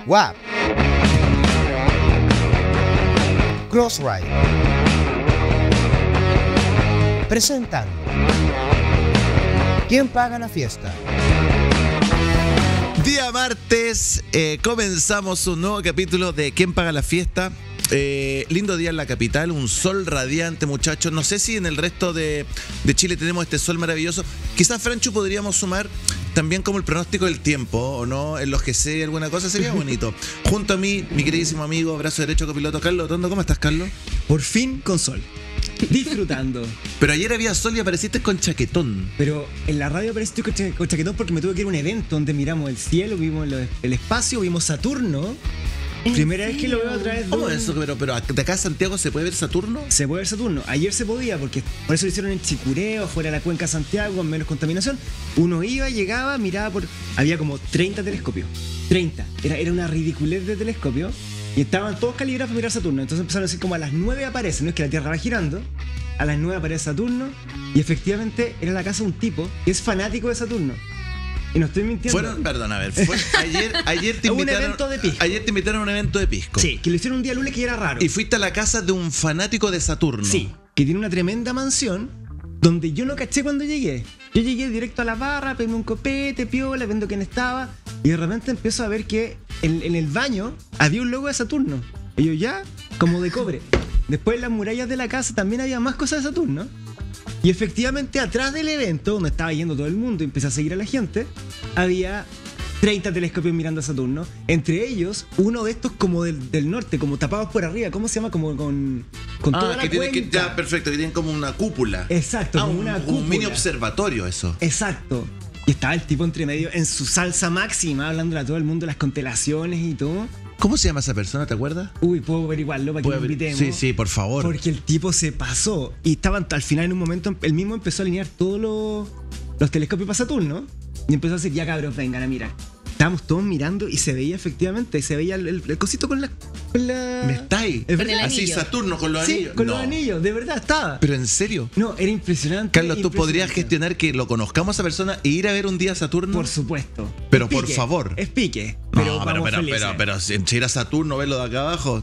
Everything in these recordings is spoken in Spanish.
WAP, Crossride presentan ¿Quién paga la fiesta? Día martes, comenzamos un nuevo capítulo de ¿Quién paga la fiesta? Lindo día en la capital, un sol radiante, muchachos. No sé si en el resto de Chile tenemos este sol maravilloso. Quizás, Franchu, podríamos sumar también como el pronóstico del tiempo, ¿o no? En los que sé alguna cosa sería bonito. Junto a mí, mi queridísimo amigo, brazo derecho, copiloto, Carlos Tondo. ¿Cómo estás, Carlos? Por fin con sol. Disfrutando. Pero ayer había sol y apareciste con chaquetón. Pero en la radio aparecí con chaquetón porque me tuve que ir a un evento donde miramos el cielo, vimos el espacio, vimos Saturno. Primera vez que lo veo a través de ¿Cómo eso? Pero de acá a Santiago ¿se puede ver Saturno? Se puede ver Saturno. Ayer se podía porque por eso lo hicieron en Chicureo, fuera de la cuenca de Santiago, con menos contaminación. Uno iba, llegaba, miraba por... Había como 30 telescopios. 30. Era una ridiculez de telescopio. Y estaban todos calibrados para mirar Saturno. Entonces empezaron a decir como a las 9 aparece. No es que la Tierra va girando. A las 9 aparece Saturno. Y efectivamente era la casa de un tipo que es fanático de Saturno. Y no estoy mintiendo. Ayer te invitaron un evento de pisco. Ayer te invitaron a un evento de pisco. Sí, que lo hicieron un día lunes que era raro. Y fuiste a la casa de un fanático de Saturno. Sí, que tiene una tremenda mansión donde yo no caché cuando llegué. Yo llegué directo a la barra, pedí un copete, piola, viendo quién estaba. Y de repente empiezo a ver que en el baño había un logo de Saturno. Y yo ya, como de cobre. Después en las murallas de la casa también había más cosas de Saturno. Y efectivamente atrás del evento, donde estaba yendo todo el mundo y empecé a seguir a la gente, había 30 telescopios mirando a Saturno. Entre ellos, uno de estos como del norte, como tapados por arriba. ¿Cómo se llama? Como con toda la cuenca. Ya, perfecto, que tienen como una cúpula. Exacto, como una cúpula. Un mini observatorio eso. Exacto. Y estaba el tipo entre medio en su salsa máxima, hablándole a todo el mundo de las constelaciones y todo. ¿Cómo se llama esa persona? ¿Te acuerdas? Uy, puedo averiguarlo para que lo invitemos. Sí, por favor. Porque el tipo se pasó. Y estaban al final en un momento, él mismo empezó a alinear todos los telescopios para Saturno. Y empezó a decir, ya cabros, vengan a mirar. Estábamos todos mirando y se veía efectivamente, se veía el cosito con la... ¿Me estáis? Así Saturno con los anillos. Sí, con los anillos, de verdad estaba. ¿Pero en serio? No, era impresionante. Carlos, ¿tú podrías gestionar que lo conozcamos a esa persona e ir a ver un día a Saturno? Por supuesto. Pero por favor. Es pique. Pero si ir a Saturno, verlo de acá abajo.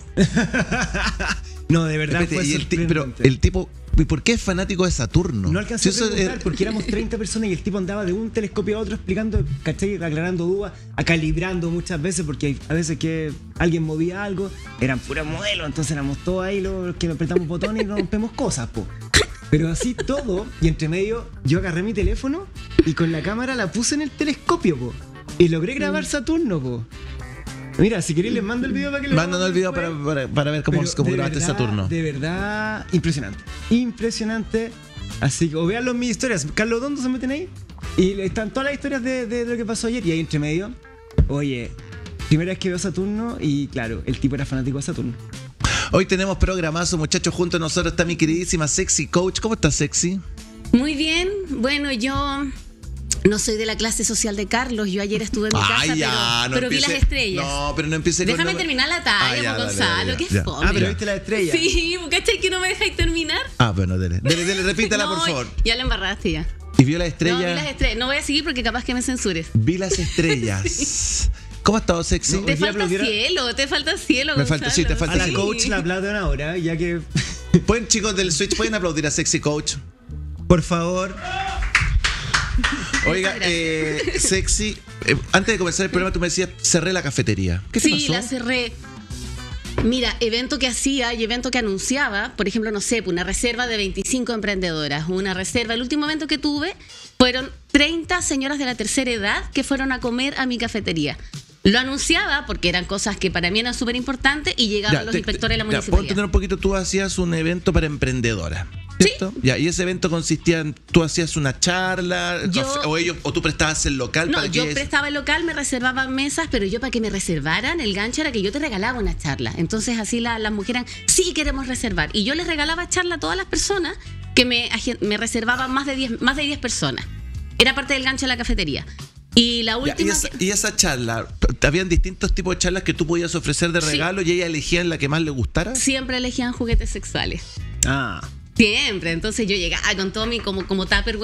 No, de verdad. Pero el tipo... ¿Y por qué es fanático de Saturno? No alcancé a preguntar porque éramos 30 personas y el tipo andaba de un telescopio a otro explicando, ¿cachai? Aclarando dudas, calibrando muchas veces porque a veces que alguien movía algo, eran puros modelos, entonces éramos todos ahí los que apretamos botones y rompemos cosas, po. Pero así todo, y entre medio yo agarré mi teléfono y con la cámara la puse en el telescopio, po. Y logré grabar Saturno, po. Mira, si queréis les mando el video para que lo Mándanos el video para ver cómo grabaste Saturno. De verdad, impresionante. Impresionante. Así que, o vean mis historias. Carlos Tondo se meten ahí. Y están todas las historias de lo que pasó ayer. Y ahí entre medio, oye, primera vez que veo Saturno. Y claro, el tipo era fanático de Saturno. Hoy tenemos programazo, muchachos. Junto a nosotros está mi queridísima Sexy Coach. ¿Cómo estás, Sexy? Muy bien. Bueno, yo... no soy de la clase social de Carlos. Yo ayer estuve en mi casa, pero vi las estrellas. No, pero no empecé con... Déjame terminar la talla, Gonzalo. ¿Qué fome? pero viste las estrellas. Sí, ¿cachai que no me dejáis terminar? Bueno, dele, repítala, por favor. Ya la embarraste ya. ¿Y vio las estrellas? No, vi las estrellas. No voy a seguir porque capaz que me censures. Vi las estrellas. Sí. ¿Cómo has estado, Sexy? Te falta cielo, Gonzalo. Sí, te falta a la coach la aplauden ahora, ya que... ¿Pueden, chicos del Switch, pueden aplaudir a Sexy Coach? Por favor. Oiga, Sexy, antes de comenzar el programa tú me decías, cerré la cafetería. ¿Qué te pasó? Sí, la cerré. Mira, evento que hacía y evento que anunciaba, por ejemplo, no sé, una reserva de 25 emprendedoras, una reserva, el último evento que tuve fueron 30 señoras de la tercera edad que fueron a comer a mi cafetería. Lo anunciaba porque eran cosas que para mí eran súper importantes y llegaban los inspectores de la municipalidad. Puedo entender un poquito, tú hacías un evento para emprendedoras, ¿cierto? Sí. Ya, y ese evento consistía en, tú hacías una charla, o tú prestabas el local. No, yo prestaba el local, me reservaban mesas, pero yo para que me reservaran, el gancho era que yo te regalaba una charla. Entonces así las mujeres, sí queremos reservar. Y yo les regalaba charla a todas las personas que me reservaban más de 10 personas. Era parte del gancho de la cafetería. Y la última. Y esa charla, ¿habían distintos tipos de charlas que tú podías ofrecer de regalo y ella elegía la que más le gustara? Siempre elegían juguetes sexuales. Siempre. Entonces yo llegaba con todo mi como Tupperware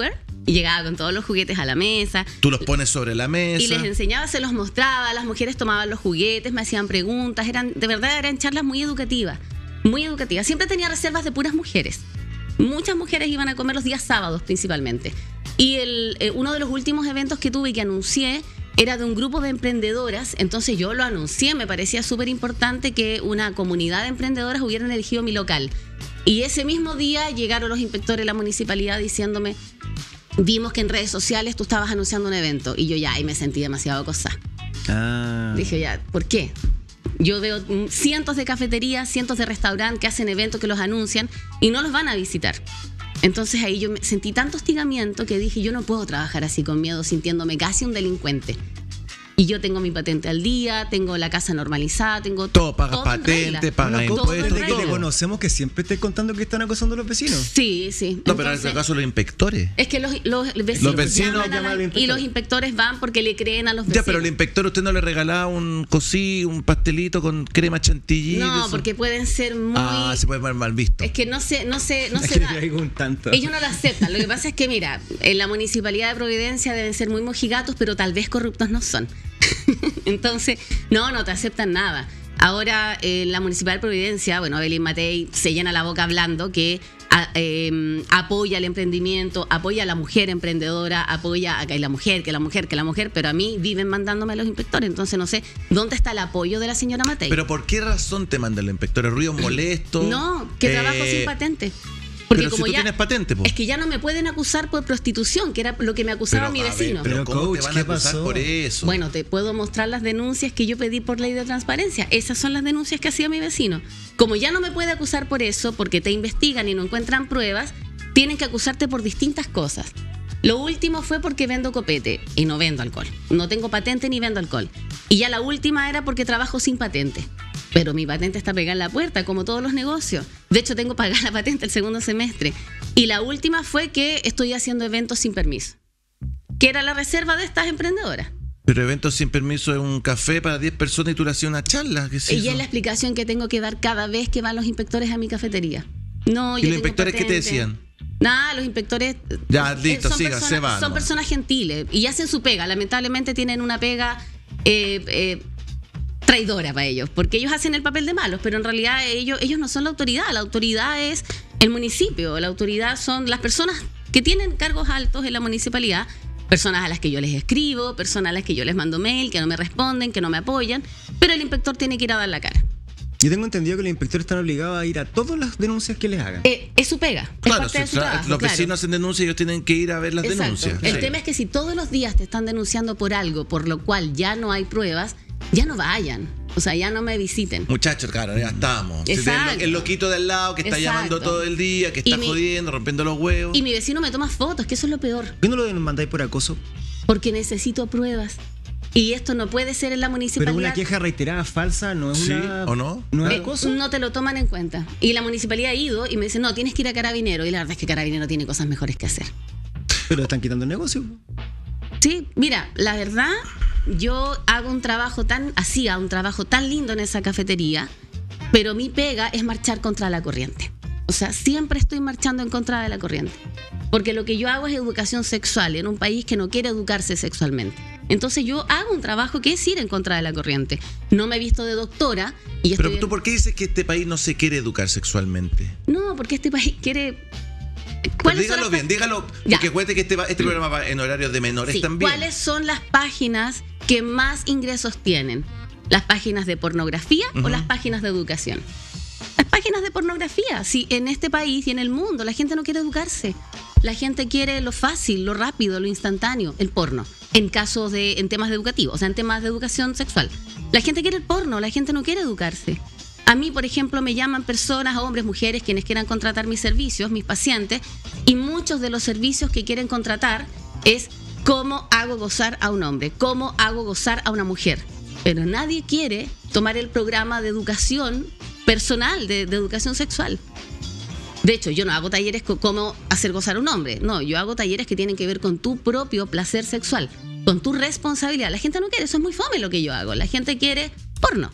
Y llegaba con todos los juguetes a la mesa. Tú los pones sobre la mesa. Y les enseñaba, se los mostraba, las mujeres tomaban los juguetes, me hacían preguntas, de verdad eran charlas muy educativas, muy educativas. Siempre tenía reservas de puras mujeres. Muchas mujeres iban a comer los días sábados principalmente. Y uno de los últimos eventos que tuve y que anuncié era de un grupo de emprendedoras, entonces yo lo anuncié, me parecía súper importante que una comunidad de emprendedoras hubieran elegido mi local. Y ese mismo día llegaron los inspectores de la municipalidad diciéndome, vimos que en redes sociales tú estabas anunciando un evento. Y yo ya, ahí me sentí demasiado acosada. Dije ya, ¿por qué? Yo veo cientos de cafeterías, cientos de restaurantes que hacen eventos, que los anuncian y no los van a visitar. Entonces ahí yo me sentí tanto hostigamiento que dije, yo no puedo trabajar así con miedo, sintiéndome casi un delincuente. Y yo tengo mi patente al día, tengo la casa normalizada, tengo todo, pagas todo patente, pagas impuestos. impuestos. Que te conocemos que siempre estés contando que están acosando a los vecinos. Sí, sí. No, pero en este caso los inspectores. Es que los vecinos, Los vecinos llaman y los inspectores van porque le creen a los vecinos. Ya, pero el inspector, ¿usted no le regalaba un pastelito con crema chantilly? No, porque pueden ser muy... se puede ver mal visto. Es que no se da. Un tanto. Ellos no lo aceptan. Lo que pasa es que, mira, en la Municipalidad de Providencia deben ser muy mojigatos, pero tal vez corruptos no son. Entonces, no te aceptan nada. Ahora, la Municipal de Providencia, bueno, Evelyn Matei se llena la boca hablando que apoya el emprendimiento, apoya a la mujer emprendedora, apoya a que la mujer, pero a mí viven mandándome a los inspectores. Entonces, no sé dónde está el apoyo de la señora Matei. ¿Pero por qué razón te mandan los inspectores? ¿Ruidos molestos? No, que trabajo sin patente. Porque pero como si tú tienes patente, po. Es que ya no me pueden acusar por prostitución, que era lo que me acusaba mi vecino. Pero ¿cómo coach, te van ¿qué a acusar pasó? por eso? Bueno, te puedo mostrar las denuncias que yo pedí por ley de transparencia. Esas son las denuncias que hacía mi vecino. Como ya no me puede acusar por eso, porque te investigan y no encuentran pruebas, tienen que acusarte por distintas cosas. Lo último fue porque vendo copete y no vendo alcohol. No tengo patente ni vendo alcohol. Y ya la última era porque trabajo sin patente. Pero mi patente está pegada en la puerta, como todos los negocios. De hecho, tengo pagada la patente el segundo semestre. Y la última fue que estoy haciendo eventos sin permiso, que era la reserva de estas emprendedoras. Pero eventos sin permiso es un café para 10 personas y tú le hacías una charla. ¿Qué es Y eso? es la explicación que tengo que dar cada vez que van los inspectores a mi cafetería. No, ¿Y yo los tengo inspectores qué te patente. decían? Nada, los inspectores Ya, listo, son siga, personas, se va, son ¿no? personas gentiles y hacen su pega. Lamentablemente tienen una pega traidora para ellos, porque ellos hacen el papel de malos, pero en realidad ellos no son la autoridad es el municipio, la autoridad son las personas que tienen cargos altos en la municipalidad, personas a las que yo les escribo, personas a las que yo les mando mail, que no me responden, que no me apoyan, pero el inspector tiene que ir a dar la cara. Yo tengo entendido que los inspectores están obligados a ir a todas las denuncias que les hagan. Es su pega, es Claro, parte de su trabajo. los claro. vecinos hacen denuncias y ellos tienen que ir a ver las Exacto. denuncias. El Sí. tema es que si todos los días te están denunciando por algo, por lo cual ya no hay pruebas, ya no vayan. O sea, ya no me visiten. Muchachos, claro, ya estamos. Si Exacto. tenés el loquito de al lado que está Exacto. llamando todo el día, que Y está mi- jodiendo, rompiendo los huevos. Y mi vecino me toma fotos, que eso es lo peor. ¿Por qué no lo mandáis por acoso? Porque necesito pruebas. Y esto no puede ser en la Pero municipalidad. una queja reiterada falsa no es Sí, una... ¿o no? ¿No es Eh, acoso? no te lo toman en cuenta. Y la municipalidad ha ido y me dice, no, tienes que ir a Carabinero. Y la verdad es que Carabinero tiene cosas mejores que hacer. Pero están quitando el negocio. Sí, mira, la verdad, yo hacía un trabajo tan lindo en esa cafetería, pero mi pega es marchar contra la corriente. O sea, siempre estoy marchando en contra de la corriente. Porque lo que yo hago es educación sexual en un país que no quiere educarse sexualmente. Entonces yo hago un trabajo que es ir en contra de la corriente. No me he visto de doctora y Pero estoy... tú, ¿por qué dices que este país no se quiere educar sexualmente? No, porque este país quiere... Pero ¿Cuáles son dígalo las bien, pa- dígalo. Ya. Porque acuérdate que este programa va en horarios de menores Sí, también. ¿cuáles son las páginas que más ingresos tienen? ¿Las páginas de pornografía o las páginas de educación? Las páginas de pornografía. Si en este país y en el mundo la gente no quiere educarse. La gente quiere lo fácil, lo rápido, lo instantáneo, el porno. En temas educativos, o sea, en temas de educación sexual. La gente quiere el porno, la gente no quiere educarse. A mí, por ejemplo, me llaman personas, hombres, mujeres, quienes quieran contratar mis servicios, mis pacientes, y muchos de los servicios que quieren contratar es cómo hago gozar a un hombre, cómo hago gozar a una mujer. Pero nadie quiere tomar el programa de educación personal, de educación sexual. De hecho, yo no hago talleres con cómo hacer gozar a un hombre. No, yo hago talleres que tienen que ver con tu propio placer sexual, con tu responsabilidad. La gente no quiere, eso es muy fome lo que yo hago. La gente quiere porno.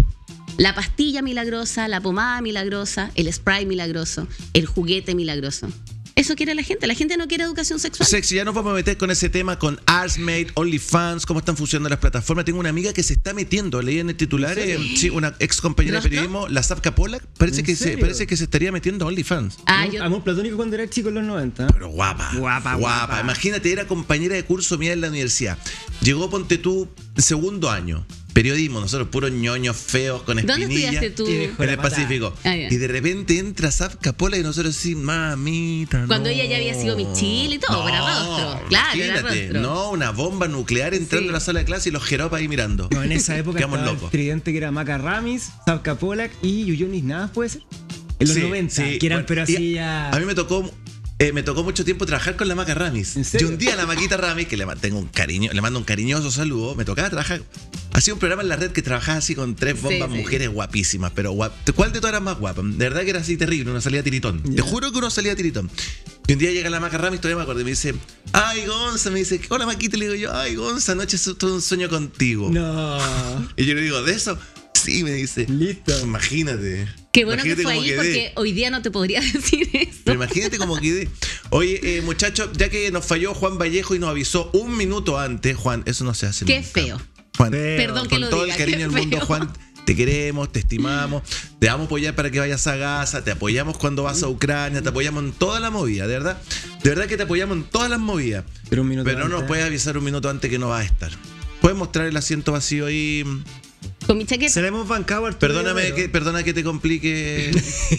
La pastilla milagrosa, la pomada milagrosa, el spray milagroso, el juguete milagroso. Eso quiere la gente. La gente no quiere educación sexual. Sexy, ya nos vamos a meter con ese tema, con Arsmate, OnlyFans, cómo están funcionando las plataformas. Tengo una amiga que se está metiendo, leí en el titular, sí, una ex compañera de ¿Rostro? periodismo, la Safka Polak, parece ¿En que serio? parece que se estaría metiendo a OnlyFans. Amor platónico cuando era chico en los 90. Pero guapa, Guapa. Imagínate, era compañera de curso mía en la universidad. Llegó, ponte tú, segundo año. Periodismo, nosotros puros ñoños feos con ¿Dónde espinillas. estudiaste tú? Y dejó En la el patada. Pacífico. Ah, ya. Y de repente entra Safka Polak y nosotros así, mamita. Cuando no. ella ya había sido mi Chile y todo, era rostro. Claro, era Imagínate, rostro. no, una bomba nuclear entrando Sí. a la sala de clase y los jeropas ahí mirando. No, en esa época Quedamos estaba locos. el tridente que era Maca Ramis, Safka Polak y Yuyonis Navas, ¿puede ser? En los Sí, 90, sí, que eran bueno, pero y así ya... A mí me tocó mucho tiempo trabajar con la Maca Ramis. ¿En serio? Y un día la Maquita Ramis, que le mando un cariñoso saludo, me tocaba trabajar. Hacía un programa en la red que trabajaba así con 3 bombas Sí, sí. mujeres guapísimas, pero ¿cuál de todas era más guapa? De verdad que era así terrible, uno salía tiritón. Ya. Te juro que uno salía tiritón. Y un día llega la Maca Ramis, todavía me acuerdo, y me dice, ay Gonza, me dice, hola Maquita, y le digo yo, ay Gonza, anoche tuve un sueño contigo. No, Y yo le digo, ¿de eso? Sí, me dice. listo. Imagínate. Qué bueno que Imagínate fue cómo ahí quedé. porque hoy día no te podría decir eso. Pero imagínate cómo quedé. Oye, muchachos, ya que nos falló Juan Vallejo y nos avisó un minuto antes, Juan, eso no se hace Qué nunca. feo. Juan, Feo. Perdón que con lo todo diga. el cariño qué del mundo, feo. Juan, te queremos, te estimamos, te vamos a apoyar para que vayas a Gaza, te apoyamos cuando vas a Ucrania, te apoyamos en toda la movida, de verdad. De verdad que te apoyamos en todas las movidas. Pero un minuto Pero no nos antes. puedes avisar un minuto antes que no vas a estar. ¿Puedes mostrar el asiento vacío ahí? Con mi chaqueta, Se le hemos bancado a Arturo Guerrero. Perdona que te complique.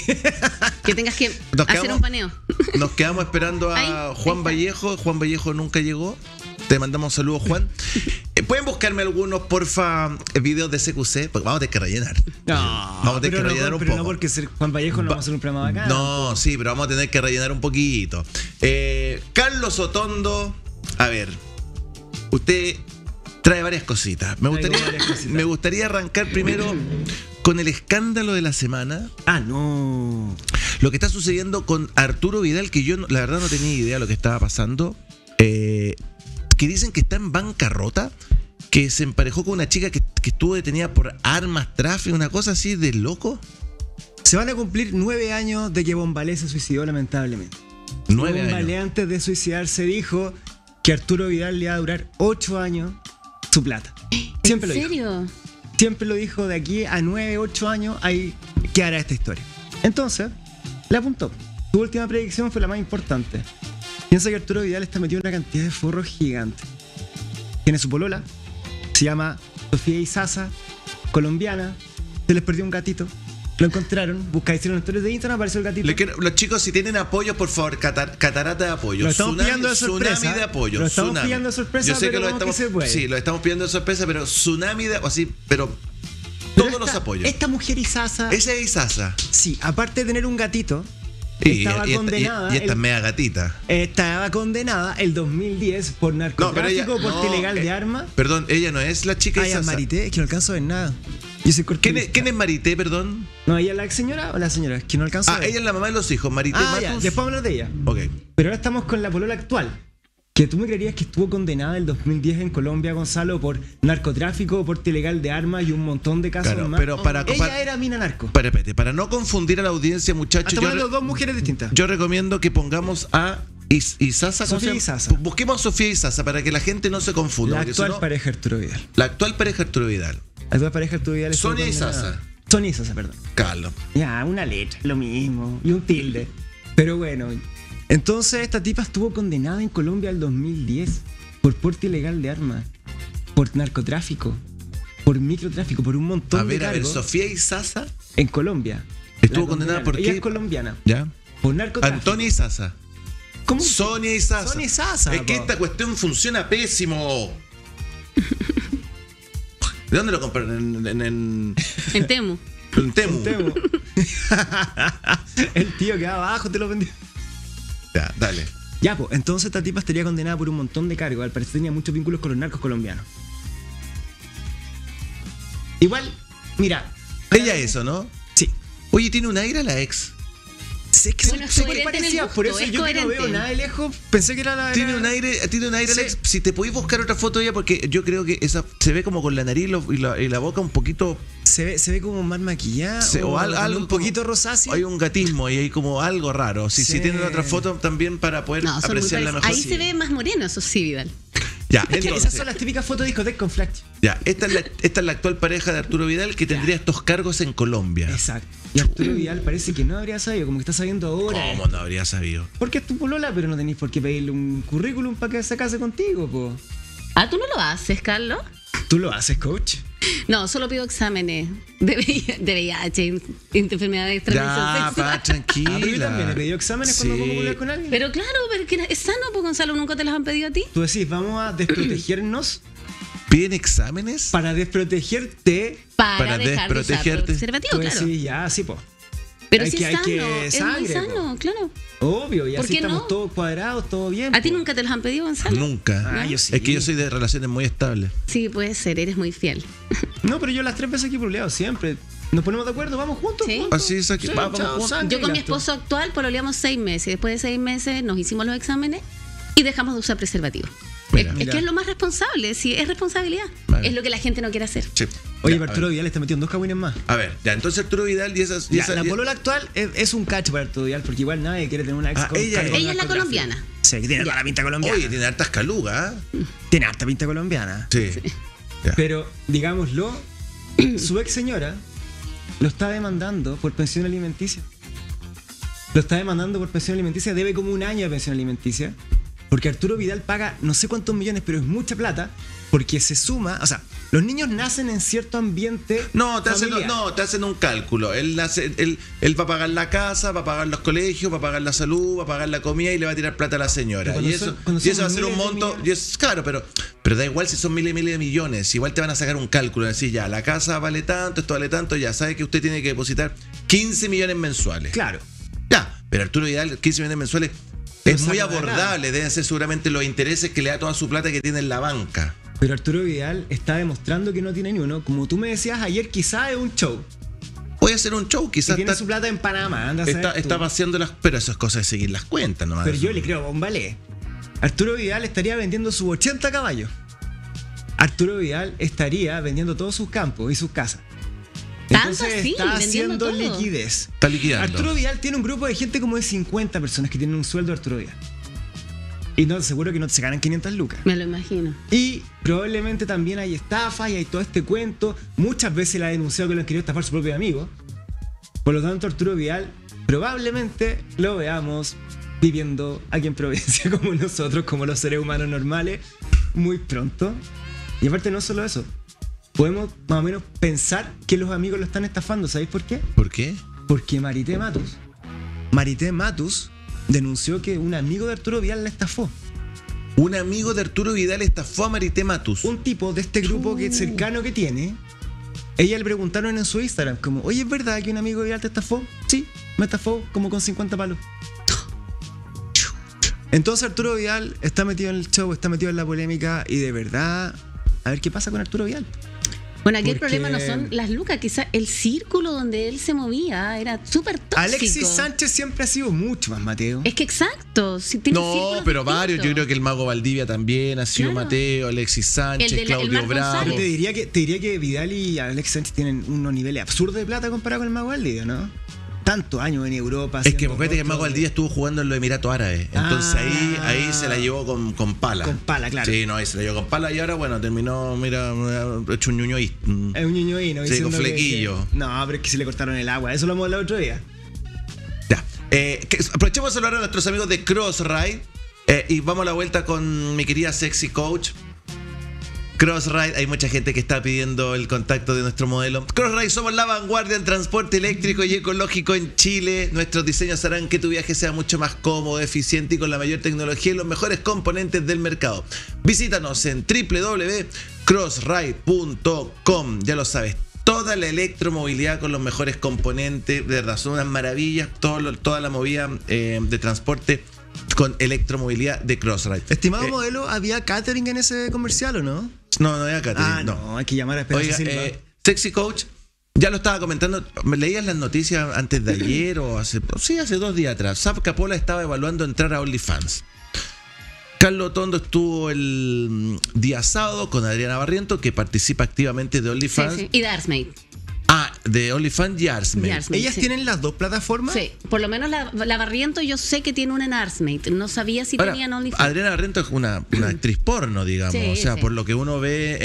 que tengas que Nos hacer quedamos- un paneo. Nos quedamos esperando a Ahí Juan está. Vallejo. Juan Vallejo nunca llegó. Te mandamos saludos, Juan. ¿Pueden buscarme algunos, porfa, videos de CQC? Porque vamos a tener que rellenar. No, Vamos a tener pero que rellenar un pero no poco. porque ser Juan Vallejo no vamos a hacer un programa bacán. No, sí, pero vamos a tener que rellenar un poquito. Carlos Otondo, a ver, usted trae varias cositas. Traigo varias cositas. Me gustaría arrancar primero con el escándalo de la semana. Ah, no. Lo que está sucediendo con Arturo Vidal, que yo la verdad no tenía idea de lo que estaba pasando. Que dicen que está en bancarrota, que se emparejó con una chica que estuvo detenida por armas, tráfico, una cosa así de loco. Se van a cumplir 9 años de que Bombalé se suicidó, lamentablemente. 9 Bombalé años. antes de suicidarse dijo que Arturo Vidal le iba a durar 8 años su plata. Siempre lo ¿En dijo. serio? Siempre lo dijo, de aquí a 9, 8 años, ahí quedará esta historia. Entonces, le apuntó. Su última predicción fue la más importante. Piensa que Arturo Vidal está metido en una cantidad de forros gigantes. Tiene su polola, se llama Sofía Izaza, colombiana, se les perdió un gatito, lo encontraron, hicieron historias de Instagram, apareció el gatito. Los chicos, si tienen apoyo, por favor, catarata de apoyo. Lo estamos pillando de sorpresa. Tsunami de apoyo. Lo estamos tsunami. pillando de sorpresa, Yo sé pero que lo vamos que estamos, se puede. sí, lo estamos pillando de sorpresa, pero tsunami de así, pero Pero todos los apoyos. Esta mujer Izaza, Ese es Isaza. sí, aparte de tener un gatito, Y estaba esta condenada. es mega gatita. Estaba condenada el 2010 por narcotráfico, porte ilegal de armas. Perdón, ella no es la chica Ay, a Isaza. Marité, es que no alcanzo a ver nada. Yo soy cortista. ¿Quién es Marité, perdón? No, ella es la señora o la señora, es que no alcanzo a ver. Ella es la mamá de los hijos, Marité Ya, Matus. después vamos a hablar de ella. Ok. Pero ahora estamos con la polola actual. Que tú me creerías que estuvo condenada el 2010 en Colombia, Gonzalo, por narcotráfico, porte ilegal de armas y un montón de casos Claro, más. pero Ella era mina narco. para no confundir a la audiencia, muchachos, Estamos hablando de dos mujeres distintas. yo recomiendo que pongamos a Isaza. ¿cómo se Sofía llama? Izaza. Busquemos a Sofía Izaza para que la gente no se confunda. La porque actual si no- pareja de Arturo Vidal. la actual pareja Arturo Vidal. La actual pareja de Arturo Vidal. estuvo Sonia condenada. Izaza. Sonia Izaza, perdón. Carlos. Ya, una letra, lo mismo. Y un tilde. Pero bueno. Entonces esta tipa estuvo condenada en Colombia el 2010 por porte ilegal de armas, por narcotráfico, por microtráfico, por un montón A de ver, cargos Sofía Izaza. en Colombia. Estuvo La condenada condenaron. por Ella qué? es colombiana. ¿Ya? Por narcotráfico. Antonia Izaza. ¿Cómo? Sonia Izaza. Sonia Izaza, Es que po. esta cuestión funciona pésimo. ¿De dónde lo compraron? En Temu. En Temu. Temo. El tío que va abajo te lo vendió. Ya, dale. Ya, pues, entonces esta tipa estaría condenada por un montón de cargos. Al parecer tenía muchos vínculos con los narcos colombianos. Igual, mira. Ella eso, ¿no? Sí. Oye, tiene un aire a la ex. sé que Bueno, son es súper coherente en el parecidas. Por eso gusto, es yo que no coherente. veo nada de lejos, pensé que era la. Tiene un aire, Sí. Alex. Si te podéis buscar otra foto de ella, porque yo creo que esa se ve como con la nariz y la boca un poquito. Se ve como más maquillada. O algo un poquito rosáceo. Hay un gatismo y hay como algo raro. Si Sí. tienen otra foto también para poder No, son muy apreciarla parecidos. mejor. Ahí se ve más moreno, eso sí, Vidal. Ya, Es que entonces, esas son las típicas fotos de discoteca con flash. ya, esta es la actual pareja de Arturo Vidal que tendría estos cargos en Colombia. Exacto. Y Arturo Vidal parece que no habría sabido, como que está sabiendo ahora. ¿Cómo no habría sabido? Porque es tu polola, pero no tenéis por qué pedirle un currículum para que se case contigo, po. Ah, ¿tú no lo haces, Carlos? ¿Tú lo haces, coach? No, solo pido exámenes de VIH, enfermedades de transmisión Ya, sexual. pa, tranquila. Ah, pero yo también he pedido exámenes cuando Sí. pongo polola con alguien. Pero claro, pero que es sano, pues Gonzalo, ¿nunca te los han pedido a ti? Tú decís, vamos a desprotegernos ¿Piden exámenes? para desprotegerte. Para dejar de usar desprotegerte. preservativo, Tú claro. decís, ya, sí, po. Pero hay si que- es hay sano, que es sangre, muy sano, claro. Obvio, y ¿Por así qué estamos no? todos cuadrados, todo bien. ¿A ti po. nunca te los han pedido, Gonzalo? Nunca. Ah, yo sí. Es que yo soy de relaciones muy estables. Sí, puede ser, eres muy fiel. No, pero yo las 3 veces que he pololeado siempre. Nos ponemos de acuerdo, vamos juntos. Sí. juntos. Así es aquí. Sí, Vamos chao, juntos. sangre, Yo con mi gasto. esposo actual pololeamos 6 meses. Después de 6 meses nos hicimos los exámenes y dejamos de usar preservativo. Mira. Es Mira. que es lo más responsable, sí, es responsabilidad. Vale. Es lo que la gente no quiere hacer. Sí. Oye, Ya, Arturo Vidal está metido en 2 cagüines más. a ver, ya, entonces Arturo Vidal y esas. Ya, la polola actual es un cacho para Arturo Vidal, porque igual nadie quiere tener una ex Ah, con ella cargo es la narcotráfico. colombiana. Sí, que tiene toda la pinta colombiana. Oye, tiene hartas calugas. Tiene harta pinta colombiana. Sí. Ya. Pero, digámoslo, su ex señora lo está demandando por pensión alimenticia. Lo está demandando por pensión alimenticia, debe como 1 año de pensión alimenticia. Porque Arturo Vidal paga no sé cuántos millones, pero es mucha plata. Porque se suma, o sea, los niños nacen en cierto ambiente. No, te familiar. hacen un cálculo. Él va a pagar la casa, va a pagar los colegios, va a pagar la salud, va a pagar la comida y le va a tirar plata a la señora. Pero Y cuando eso son va a ser un miles de monto. millones. Y es claro, pero da igual si son miles y miles de millones. Igual te van a sacar un cálculo. Decir, ya, la casa vale tanto, esto vale tanto, ya sabe que usted tiene que depositar 15 millones mensuales. Claro. Ya, pero Arturo Vidal, 15 millones mensuales. No Es muy saca nada. abordable, deben ser seguramente los intereses que le da toda su plata que tiene en la banca. Pero Arturo Vidal está demostrando que no tiene ni uno. Como tú me decías ayer, quizás es un show. Puede ser un show, Que quizás tiene está, su plata en Panamá. Anda a saber tú. está vaciando las. Pero eso es cosa de seguir las cuentas nomás. Pero yo le creo a Bombalé. Arturo Vidal estaría vendiendo sus 80 caballos. Arturo Vidal estaría vendiendo todos sus campos y sus casas. ¿Tanto Entonces así? está ¿Vendiendo haciendo todo? liquidez. Está liquidando. Arturo Vidal tiene un grupo de gente como de 50 personas que tienen un sueldo de Arturo Vidal. Y no, seguro que no se ganan 500 lucas. Me lo imagino. Y probablemente también hay estafas y hay todo este cuento. Muchas veces le ha denunciado que lo han querido estafar su propio amigo. Por lo tanto, Arturo Vidal probablemente lo veamos viviendo aquí en Providencia como nosotros, como los seres humanos normales, muy pronto. Y aparte no solo eso, podemos más o menos pensar que los amigos lo están estafando. ¿Sabéis por qué? ¿Por qué? Porque Marité Matus denunció que un amigo de Arturo Vidal la estafó. Un amigo de Arturo Vidal estafó a Marité Matus. Un tipo de este grupo que cercano que tiene, ella le preguntaron en su Instagram como, oye, ¿es verdad que un amigo de Vidal te estafó? Sí, me estafó como con 50 palos. Entonces Arturo Vidal está metido en el show, está metido en la polémica y de verdad, a ver qué pasa con Arturo Vidal. Bueno, aquí el Porque- problema no son las lucas, quizás el círculo donde él se movía era súper tóxico. Alexis Sánchez siempre ha sido mucho más Mateo. Es que exacto. Si tiene No, círculos pero varios. Yo distintos. creo que el Mago Valdivia también ha sido Claro. Mateo, Alexis Sánchez, El de el Claudio Marco Bravo. González. Te diría que Vidal y Alexis Sánchez tienen unos niveles absurdos de plata comparado con el Mago Valdivia, ¿no? Tantos años en Europa. Es que haciendo fíjate que el Mago rostros Valdivia estuvo jugando en los Emiratos Árabes. Entonces ahí se la llevó con pala. Con pala, claro. Sí, no, ahí se la llevó con pala y ahora, bueno, terminó, mira, hecho un ñoño ahí. Es un ñoñoíno. Sí, diciendo con que- flequillo. No, pero es que se le cortaron el agua. Eso lo hemos hablado otro día. Ya. Aprovechemos a hablar a nuestros amigos de Crossride y vamos a la vuelta con mi querida Sexy Coach. Crossride, hay mucha gente que está pidiendo el contacto de nuestro modelo. Crossride, somos la vanguardia en transporte eléctrico y ecológico en Chile. Nuestros diseños harán que tu viaje sea mucho más cómodo, eficiente y con la mayor tecnología y los mejores componentes del mercado. Visítanos en www.crossride.com. Ya lo sabes, toda la electromovilidad con los mejores componentes, de verdad, son unas maravillas, toda la movida de transporte con electromovilidad de Crossride. Estimado modelo, ¿había catering en ese comercial o no? No, no es acá. No, hay que llamar a Esperanza Oiga, Silva. Sexy Coach, Ya lo estaba comentando, me leías las noticias antes de ayer o hace 2 días atrás. Zap Capola estaba evaluando entrar a OnlyFans. Carlos Tondo estuvo el día sábado con Adriana Barriento, que participa activamente de OnlyFans. Sí. Y de Arsmate. De OnlyFans y Arsmate. Y Arsmate, ¿Ellas sí. tienen las dos plataformas? Sí, por lo menos la Barriento yo sé que tiene una en Arsmate. No sabía si Ahora, tenían OnlyFans. Adriana Barriento es una actriz porno, digamos. Sí, o sea, sí. por lo que uno ve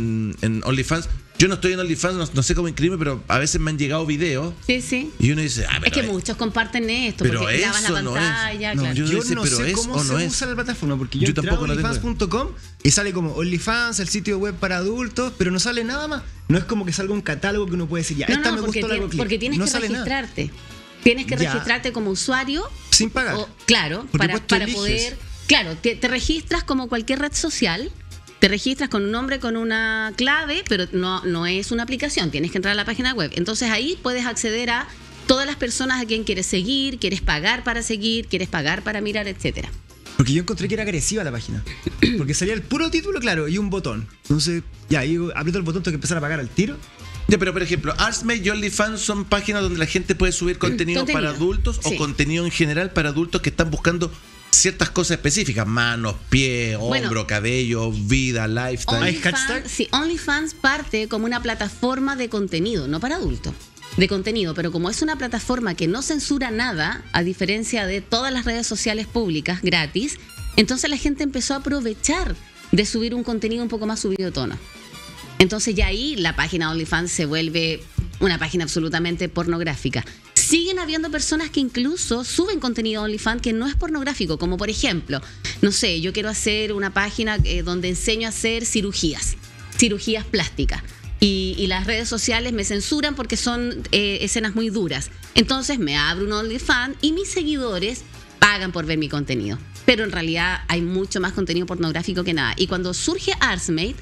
en OnlyFans. Yo no estoy en OnlyFans, no sé cómo inscribirme, pero a veces me han llegado videos Sí. y uno dice, Es que muchos comparten esto, pero porque grabas la eso no es. pantalla, No, claro. yo yo no sé, no pero sé es cómo o se no es. usa la plataforma, porque yo Yo entré a tampoco la tengo. OnlyFans.com y sale como OnlyFans, el sitio web para adultos, pero no sale nada más. No es como que salga un catálogo que uno puede decir, ya, esta me gustó, la hago clic. porque tienes no que sale nada. registrarte. Tienes que Ya. registrarte como usuario. Sin pagar. Claro, Porque para después tú eliges. poder. Claro, te registras como cualquier red social. Te registras con un nombre, con una clave, pero no es una aplicación. Tienes que entrar a la página web. Entonces ahí puedes acceder a todas las personas a quien quieres seguir, quieres pagar para seguir, quieres pagar para mirar, etcétera. Porque yo encontré que era agresiva la página. Porque salía el puro título, claro, y un botón. Entonces, ya, ahí aprieto el botón, tengo que empezar a pagar al tiro. Ya, pero por ejemplo, Arsmate y OnlyFans son páginas donde la gente puede subir contenido para adultos sí. o contenido en general para adultos que están buscando ciertas cosas específicas: manos, pies, Bueno. hombro, cabello, vida, lifestyle. ¿Hay hashtag? Sí, OnlyFans parte como una plataforma de contenido, no para adultos, de contenido, pero como es una plataforma que no censura nada, a diferencia de todas las redes sociales públicas gratis, entonces la gente empezó a aprovechar de subir un contenido un poco más subido de tono. Entonces ya ahí la página OnlyFans se vuelve una página absolutamente pornográfica. Siguen habiendo personas que incluso suben contenido a OnlyFans que no es pornográfico, como por ejemplo, no sé, yo quiero hacer una página donde enseño a hacer cirugías plásticas. Y las redes sociales me censuran porque son escenas muy duras. Entonces me abro un OnlyFans y mis seguidores pagan por ver mi contenido. Pero en realidad hay mucho más contenido pornográfico que nada. Y cuando surge Arsmate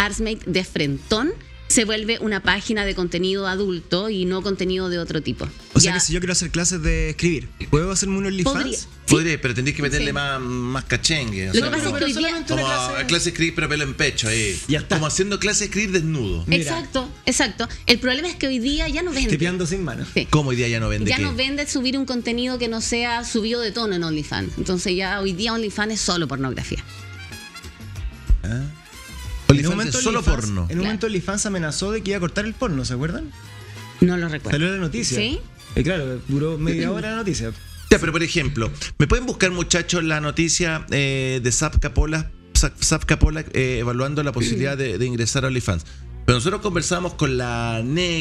de frentón se vuelve una página de contenido adulto y no contenido de otro tipo. O sea que si yo quiero hacer clases de escribir, ¿puedo hacerme un OnlyFans? Podría. Podría, pero tendrías que meterle Sí. más cachengue. Lo que pasa es que pero hoy día- solamente una como clase. clase de escribir pero pelo en pecho ahí. Ya está. Como haciendo clase de escribir desnudo. Mira. Exacto. El problema es que hoy día ya no vende. Tipeando sin manos. Sí. ¿Cómo hoy día ya no vende Ya qué? no vende subir un contenido que no sea subido de tono en OnlyFans. Entonces ya hoy día OnlyFans es solo pornografía. OnlyFans es solo porno. En un momento OnlyFans amenazó de que iba a cortar el porno, ¿se acuerdan? No lo recuerdo. Salió la noticia. ¿Sí? Claro, duró media hora la noticia. Ya, pero por ejemplo, ¿me pueden buscar, muchachos, la noticia de Zap Capola evaluando la posibilidad de ingresar a OnlyFans? Pero nosotros conversamos con la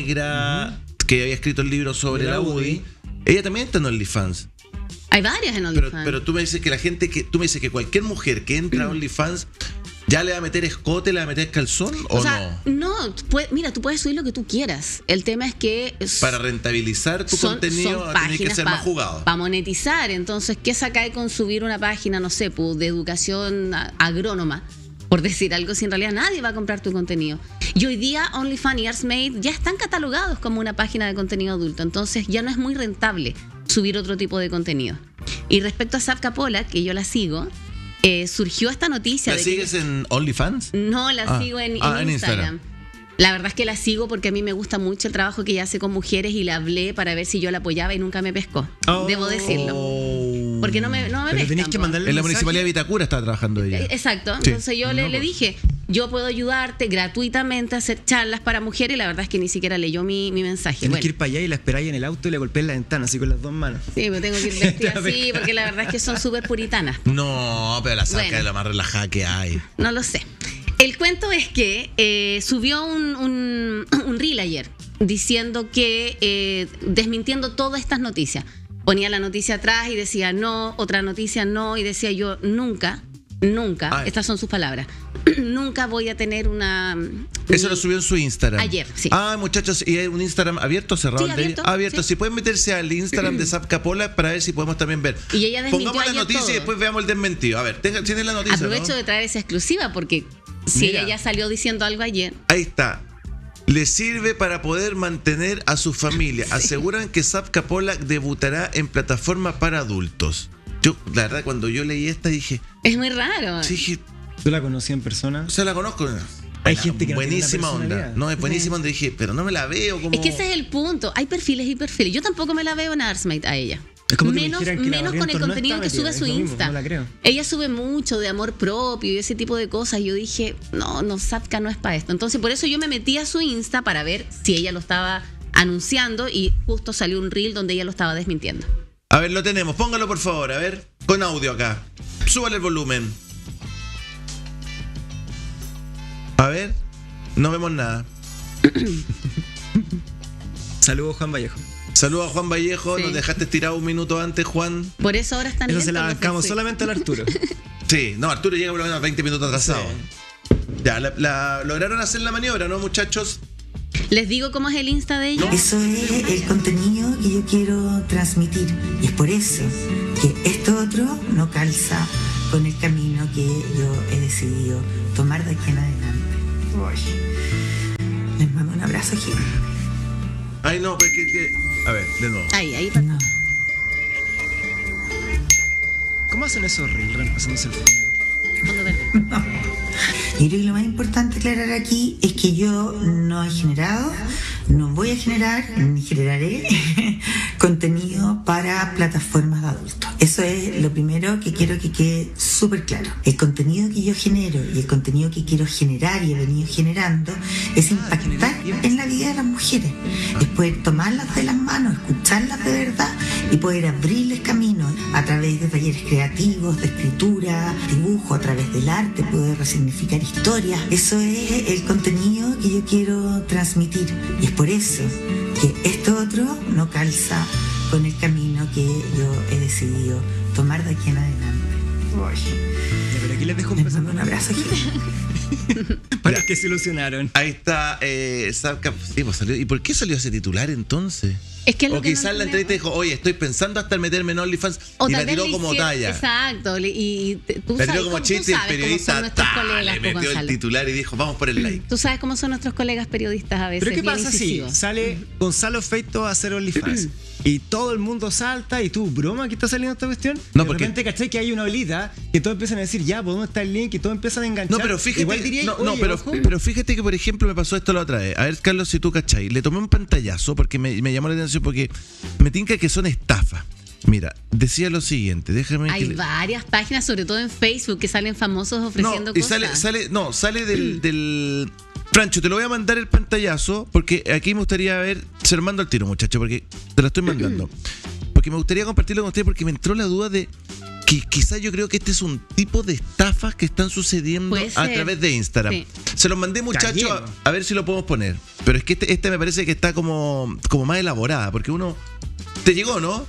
negra que había escrito el libro sobre De la la UDI. UDI. Ella también está en OnlyFans. Hay varias en Pero, OnlyFans. pero tú me dices que la gente tú me dices que cualquier mujer que entra a OnlyFans ya le va a meter escote, le va a meter calzón o sea, no. mira, tú puedes subir lo que tú quieras. El tema es que Para rentabilizar tu contenido tenés que ser más jugado. Para monetizar. Entonces, ¿qué sacáis con subir una página, no sé, pues, de educación agrónoma? Por decir algo, si en realidad nadie va a comprar tu contenido. Y hoy día OnlyFans y Arsmate ya están catalogados como una página de contenido adulto. Entonces ya no es muy rentable subir otro tipo de contenido. Y respecto a Zap Capola, que yo la sigo, surgió esta noticia. ¿La de sigues en OnlyFans? No, la sigo en Instagram. La verdad es que la sigo porque a mí me gusta mucho el trabajo que ella hace con mujeres y le hablé para ver si yo la apoyaba y nunca me pescó. Debo decirlo. Porque no me Pero pescan, tenéis que po. mandarle En la un mensaje. municipalidad de Vitacura está trabajando ella. Exacto. Sí. Entonces yo le dije, yo puedo ayudarte gratuitamente a hacer charlas para mujeres y la verdad es que ni siquiera leyó mi mensaje. Tienes Bueno, que ir para allá y la esperáis en el auto y le golpeáis la ventana así con las dos manos. sí, me tengo que ir vestida así porque la verdad es que son súper puritanas. No, pero la saca Bueno. de la más relajada que hay. No lo sé. El cuento es que subió un reel ayer diciendo que, desmintiendo todas estas noticias. Ponía la noticia atrás y decía no, otra noticia no, y decía yo nunca, Ay. estas son sus palabras, nunca voy a tener una... Eso lo subió en su Instagram. Ayer, sí. Ah, muchachos, ¿y hay un Instagram abierto o cerrado? Sí, abierto, Abierto. sí. Si pueden meterse al Instagram de Zap Capola para ver si podemos también ver. Y ella desmintió Pongamos la ayer noticia todo. y después veamos el desmentido. A ver, tienen la noticia, Aprovecho ¿no? de traer esa exclusiva porque si Mira. ella ya salió diciendo algo ayer, Ahí está. Le sirve para poder mantener a su familia. Aseguran que Zap Capola debutará en plataforma para adultos. Yo, la verdad, cuando yo leí esta dije, es muy raro. sí, dije, ¿Tú la conocí en persona? o sea, la conozco. Hay gente que no tiene buenísima la onda. personalidad. No, es buenísima onda. Dije, pero no me la veo como. Es que ese es el punto. Hay perfiles y perfiles. Yo tampoco me la veo en Artsmate a ella. Es como que me menos dijeran que la menos con el Barrientos no contenido está que sube a metida, su es lo mismo, Insta. no la creo. Ella sube mucho de amor propio y ese tipo de cosas. Yo dije, no, Sapka no es para esto. Entonces, por eso yo me metí a su Insta para ver si ella lo estaba anunciando y justo salió un reel donde ella lo estaba desmintiendo. A ver, lo tenemos. Póngalo, por favor. A ver, con audio acá. Súbale el volumen. A ver, no vemos nada. Saludos, Juan Vallejo. Saludos a Juan Vallejo. Sí. Nos dejaste tirado un minuto antes, Juan. Por eso ahora están Eso se lentos la los bancamos de solamente al Arturo. Sí, no, Arturo llega por lo menos 20 minutos atrasado. Ya, lograron hacer la maniobra, ¿no, muchachos? Les digo cómo es el Insta de ella. Eso es el contenido que yo quiero transmitir. Y es por eso que esto otro no calza con el camino que yo he decidido tomar de aquí en adelante. Les mando un abrazo gigante. Ay, no, pues a ver, de nuevo. Ahí. No. ¿Cómo hacen esos reels reemplazándose el fondo? Fondo verde. Yo creo que lo más importante aclarar aquí es que yo no he generado, no voy a generar, ni generaré contenido para plataformas de adultos. Eso es lo primero que quiero que quede súper claro. El contenido que yo genero y el contenido que quiero generar y he venido generando es impactar en la vida de las mujeres. Es poder tomarlas de las manos, escucharlas de verdad y poder abrirles caminos a través de talleres creativos, de escritura, dibujo, a través del arte, poder resignificar historias. Eso es el contenido que yo quiero transmitir. Y es por eso que esto otro no calza con el camino que yo he decidido tomar de aquí en adelante. Ya, pero aquí les dejo Les empezando mando un abrazo gigante. para Ya. que se ilusionaron. Ahí está, Sapka. Sí, pues salió. ¿Y por qué salió ese titular entonces? Es que es lo O que no quizás la entendemos. entrevista dijo, oye, estoy pensando hasta en meterme en OnlyFans O y tal la vez tiró le como hicieron- talla. Exacto. Tú La sabes tiró como tú chiste y el sabes cómo son periodista nuestros colegas, le metió el Gonzalo. titular y dijo, vamos por el like. Tú sabes cómo son nuestros colegas periodistas a veces. Pero ¿qué bien pasa si incisivos. sale Gonzalo Feito a hacer OnlyFans y todo el mundo salta y tú, broma, ¿qué está saliendo esta cuestión? No, de porque- repente, ¿cachai? Que hay una olita que todos empiezan a decir, ya, ¿por dónde está el link? Y todos empiezan a enganchar. No, pero fíjate, Igual diría, no, oye, pero ojo. fíjate que, por ejemplo, me pasó esto la otra vez. A ver, Carlos, si tú cachai, le tomé un pantallazo porque me llamó la atención porque me tinca que son estafas. Mira, decía lo siguiente, déjame Hay que... varias páginas, sobre todo en Facebook, que salen famosos ofreciendo No, y cosas. sale del... Francho, te lo voy a mandar el pantallazo porque aquí me gustaría ver, se lo mando al tiro, muchacho, porque te lo estoy mandando. Porque me gustaría compartirlo con ustedes porque me entró la duda de que quizás yo creo que este es un tipo de estafas que están sucediendo Puede a ser. través de Instagram. Sí. Se los mandé, muchachos, lleno. a ver si lo podemos poner. Pero es que este me parece que está como más elaborada, porque uno... ¿Te llegó, no?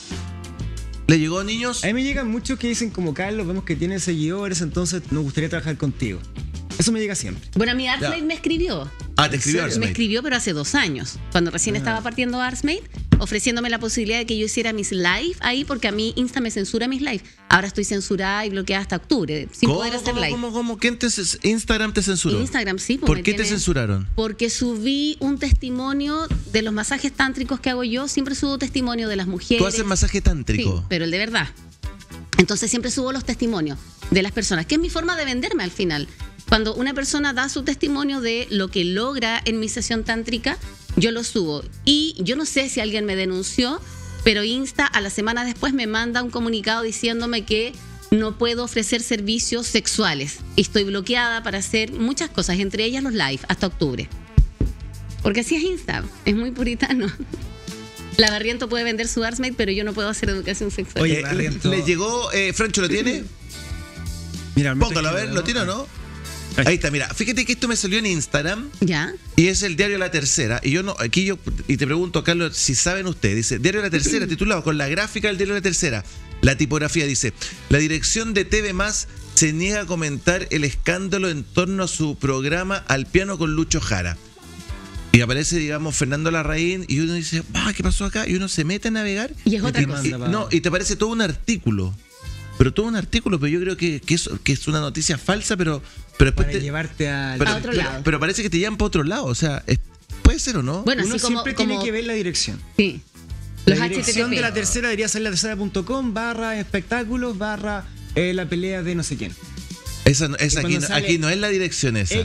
¿Le llegó, niños? A mí me llegan muchos que dicen como Carlos, vemos que tienes seguidores, entonces nos gustaría trabajar contigo. Eso me llega siempre. Bueno, a mí Artsmate Ya. me escribió. Ah, te escribió ¿En serio? Me Artsmate. escribió, pero hace 2 años, cuando recién estaba partiendo Artsmate, ofreciéndome la posibilidad de que yo hiciera mis live ahí, porque a mí Insta me censura mis live. Ahora estoy censurada y bloqueada hasta octubre, sin poder hacer live. ¿Cómo? ¿Quién Instagram censuró? Instagram sí. pues ¿Por me qué te tiene- censuraron? Porque subí un testimonio de los masajes tántricos que hago yo. Siempre subo testimonio de las mujeres. Tú haces masaje tántrico. Sí, pero el de verdad. Entonces siempre subo los testimonios de las personas, que es mi forma de venderme al final. Cuando una persona da su testimonio de lo que logra en mi sesión tántrica, yo lo subo. Y yo no sé si alguien me denunció, pero Insta a la semana después me manda un comunicado diciéndome que no puedo ofrecer servicios sexuales. Y estoy bloqueada para hacer muchas cosas, entre ellas los live, hasta octubre. Porque así es Insta, es muy puritano. La Barriento puede vender su Artsmate, pero yo no puedo hacer educación sexual. Oye, Barriento. ¿Le llegó? Francho, ¿lo tiene? Mira, Póngalo, a ver, ¿lo tiene o no? Ahí está, mira, fíjate que esto me salió en Instagram ¿Ya? y es el diario La Tercera. Y y te pregunto, Carlos, si saben ustedes, dice, diario La Tercera, titulado con la gráfica del diario La Tercera. La tipografía dice, la dirección de TV Más se niega a comentar el escándalo en torno a su programa Al Piano con Lucho Jara. Y aparece, digamos, Fernando Larraín y uno dice, ¿qué pasó acá? Y uno se mete a navegar Y es otra y, cosa. y te aparece todo un artículo. Pero todo un artículo, pero yo creo que es una noticia falsa, pero después para llevarte al... pero, A otro pero- lado. pero parece que te llevan para otro lado. O sea, puede ser o no. Bueno, Uno así como, siempre como tiene que ver la dirección. sí. La Los dirección HTTP. de La Tercera debería ser latercera.com /espectáculos / la pelea de no sé quién. Esa cuando aquí, sale aquí no es la dirección esa.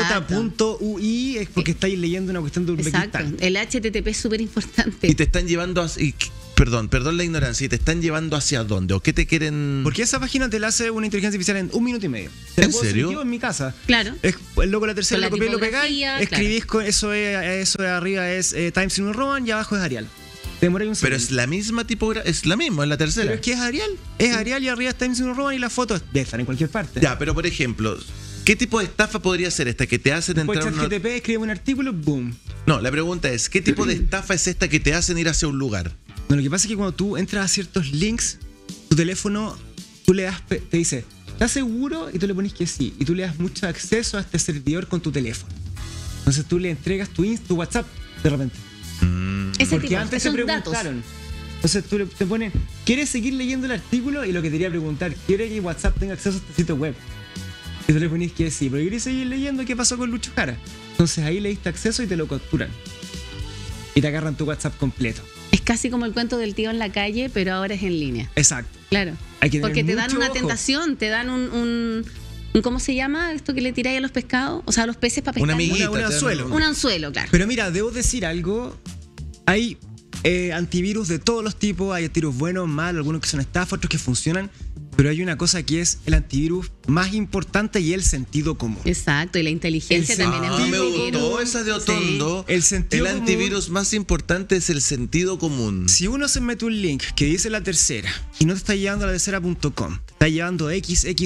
xj.ui es porque estáis leyendo una cuestión de Exacto. Uzbekistán. El HTTP es súper importante. Y te están llevando perdón la ignorancia, ¿y te están llevando hacia dónde? ¿O qué te quieren...? Porque esa página te la hace una inteligencia artificial en 1 minuto y medio. Te la ¿En puedo hacer serio? yo en mi casa. Claro. El logo de la tercera, Con la lo copiáis, lo pegáis, tipografía, escribís con eso de arriba es Times New Roman y abajo es Arial. Te demoráis un Pero segundo. es la misma tipografía, es la misma, es la tercera. Pero es que es Arial. Es Arial y arriba es Times New Roman y las fotos de estar en cualquier parte. Ya, pero por ejemplo, ¿qué tipo de estafa podría ser esta? Que te hacen Después entrar a una... ChatGPT escribe un artículo, boom. No, la pregunta es, ¿qué tipo de estafa es esta que te hacen ir hacia un lugar? No, lo que pasa es que cuando tú entras a ciertos links, tu teléfono, tú le das, te dice, ¿estás seguro? Y tú le pones que sí. Y tú le das mucho acceso a este servidor con tu teléfono. Entonces tú le entregas tu WhatsApp de repente. Ese Porque tipo, antes te son datos. preguntaron. Entonces tú te pones, ¿quieres seguir leyendo el artículo? Y lo que te quería preguntar, ¿quieres que WhatsApp tenga acceso a este sitio web? Y tú le pones que sí, pero ¿quieres seguir leyendo qué pasó con Lucho Jara? Entonces ahí le diste acceso y te lo capturan. Y te agarran tu WhatsApp completo. Es casi como el cuento del tío en la calle, pero ahora es en línea. Exacto. Claro. Hay que tener Porque te dan mucho una ojo. tentación, te dan un ¿cómo se llama esto que le tiráis a los pescados? O sea, a los peces para pescar. Una amiguita. un anzuelo. Un anzuelo, claro. Pero mira, debo decir algo. Hay antivirus de todos los tipos. Hay antivirus buenos, malos, algunos que son estafas, otros que funcionan. Pero hay una cosa que es el antivirus más importante y el sentido común. Exacto, y la inteligencia El también es sentido muy me común. gustó esa de Otondo. Sí, el sentido El común. antivirus más importante es el sentido común. Si uno se mete un link que dice la tercera y no te está llevando a la tercera.com, te está llevando a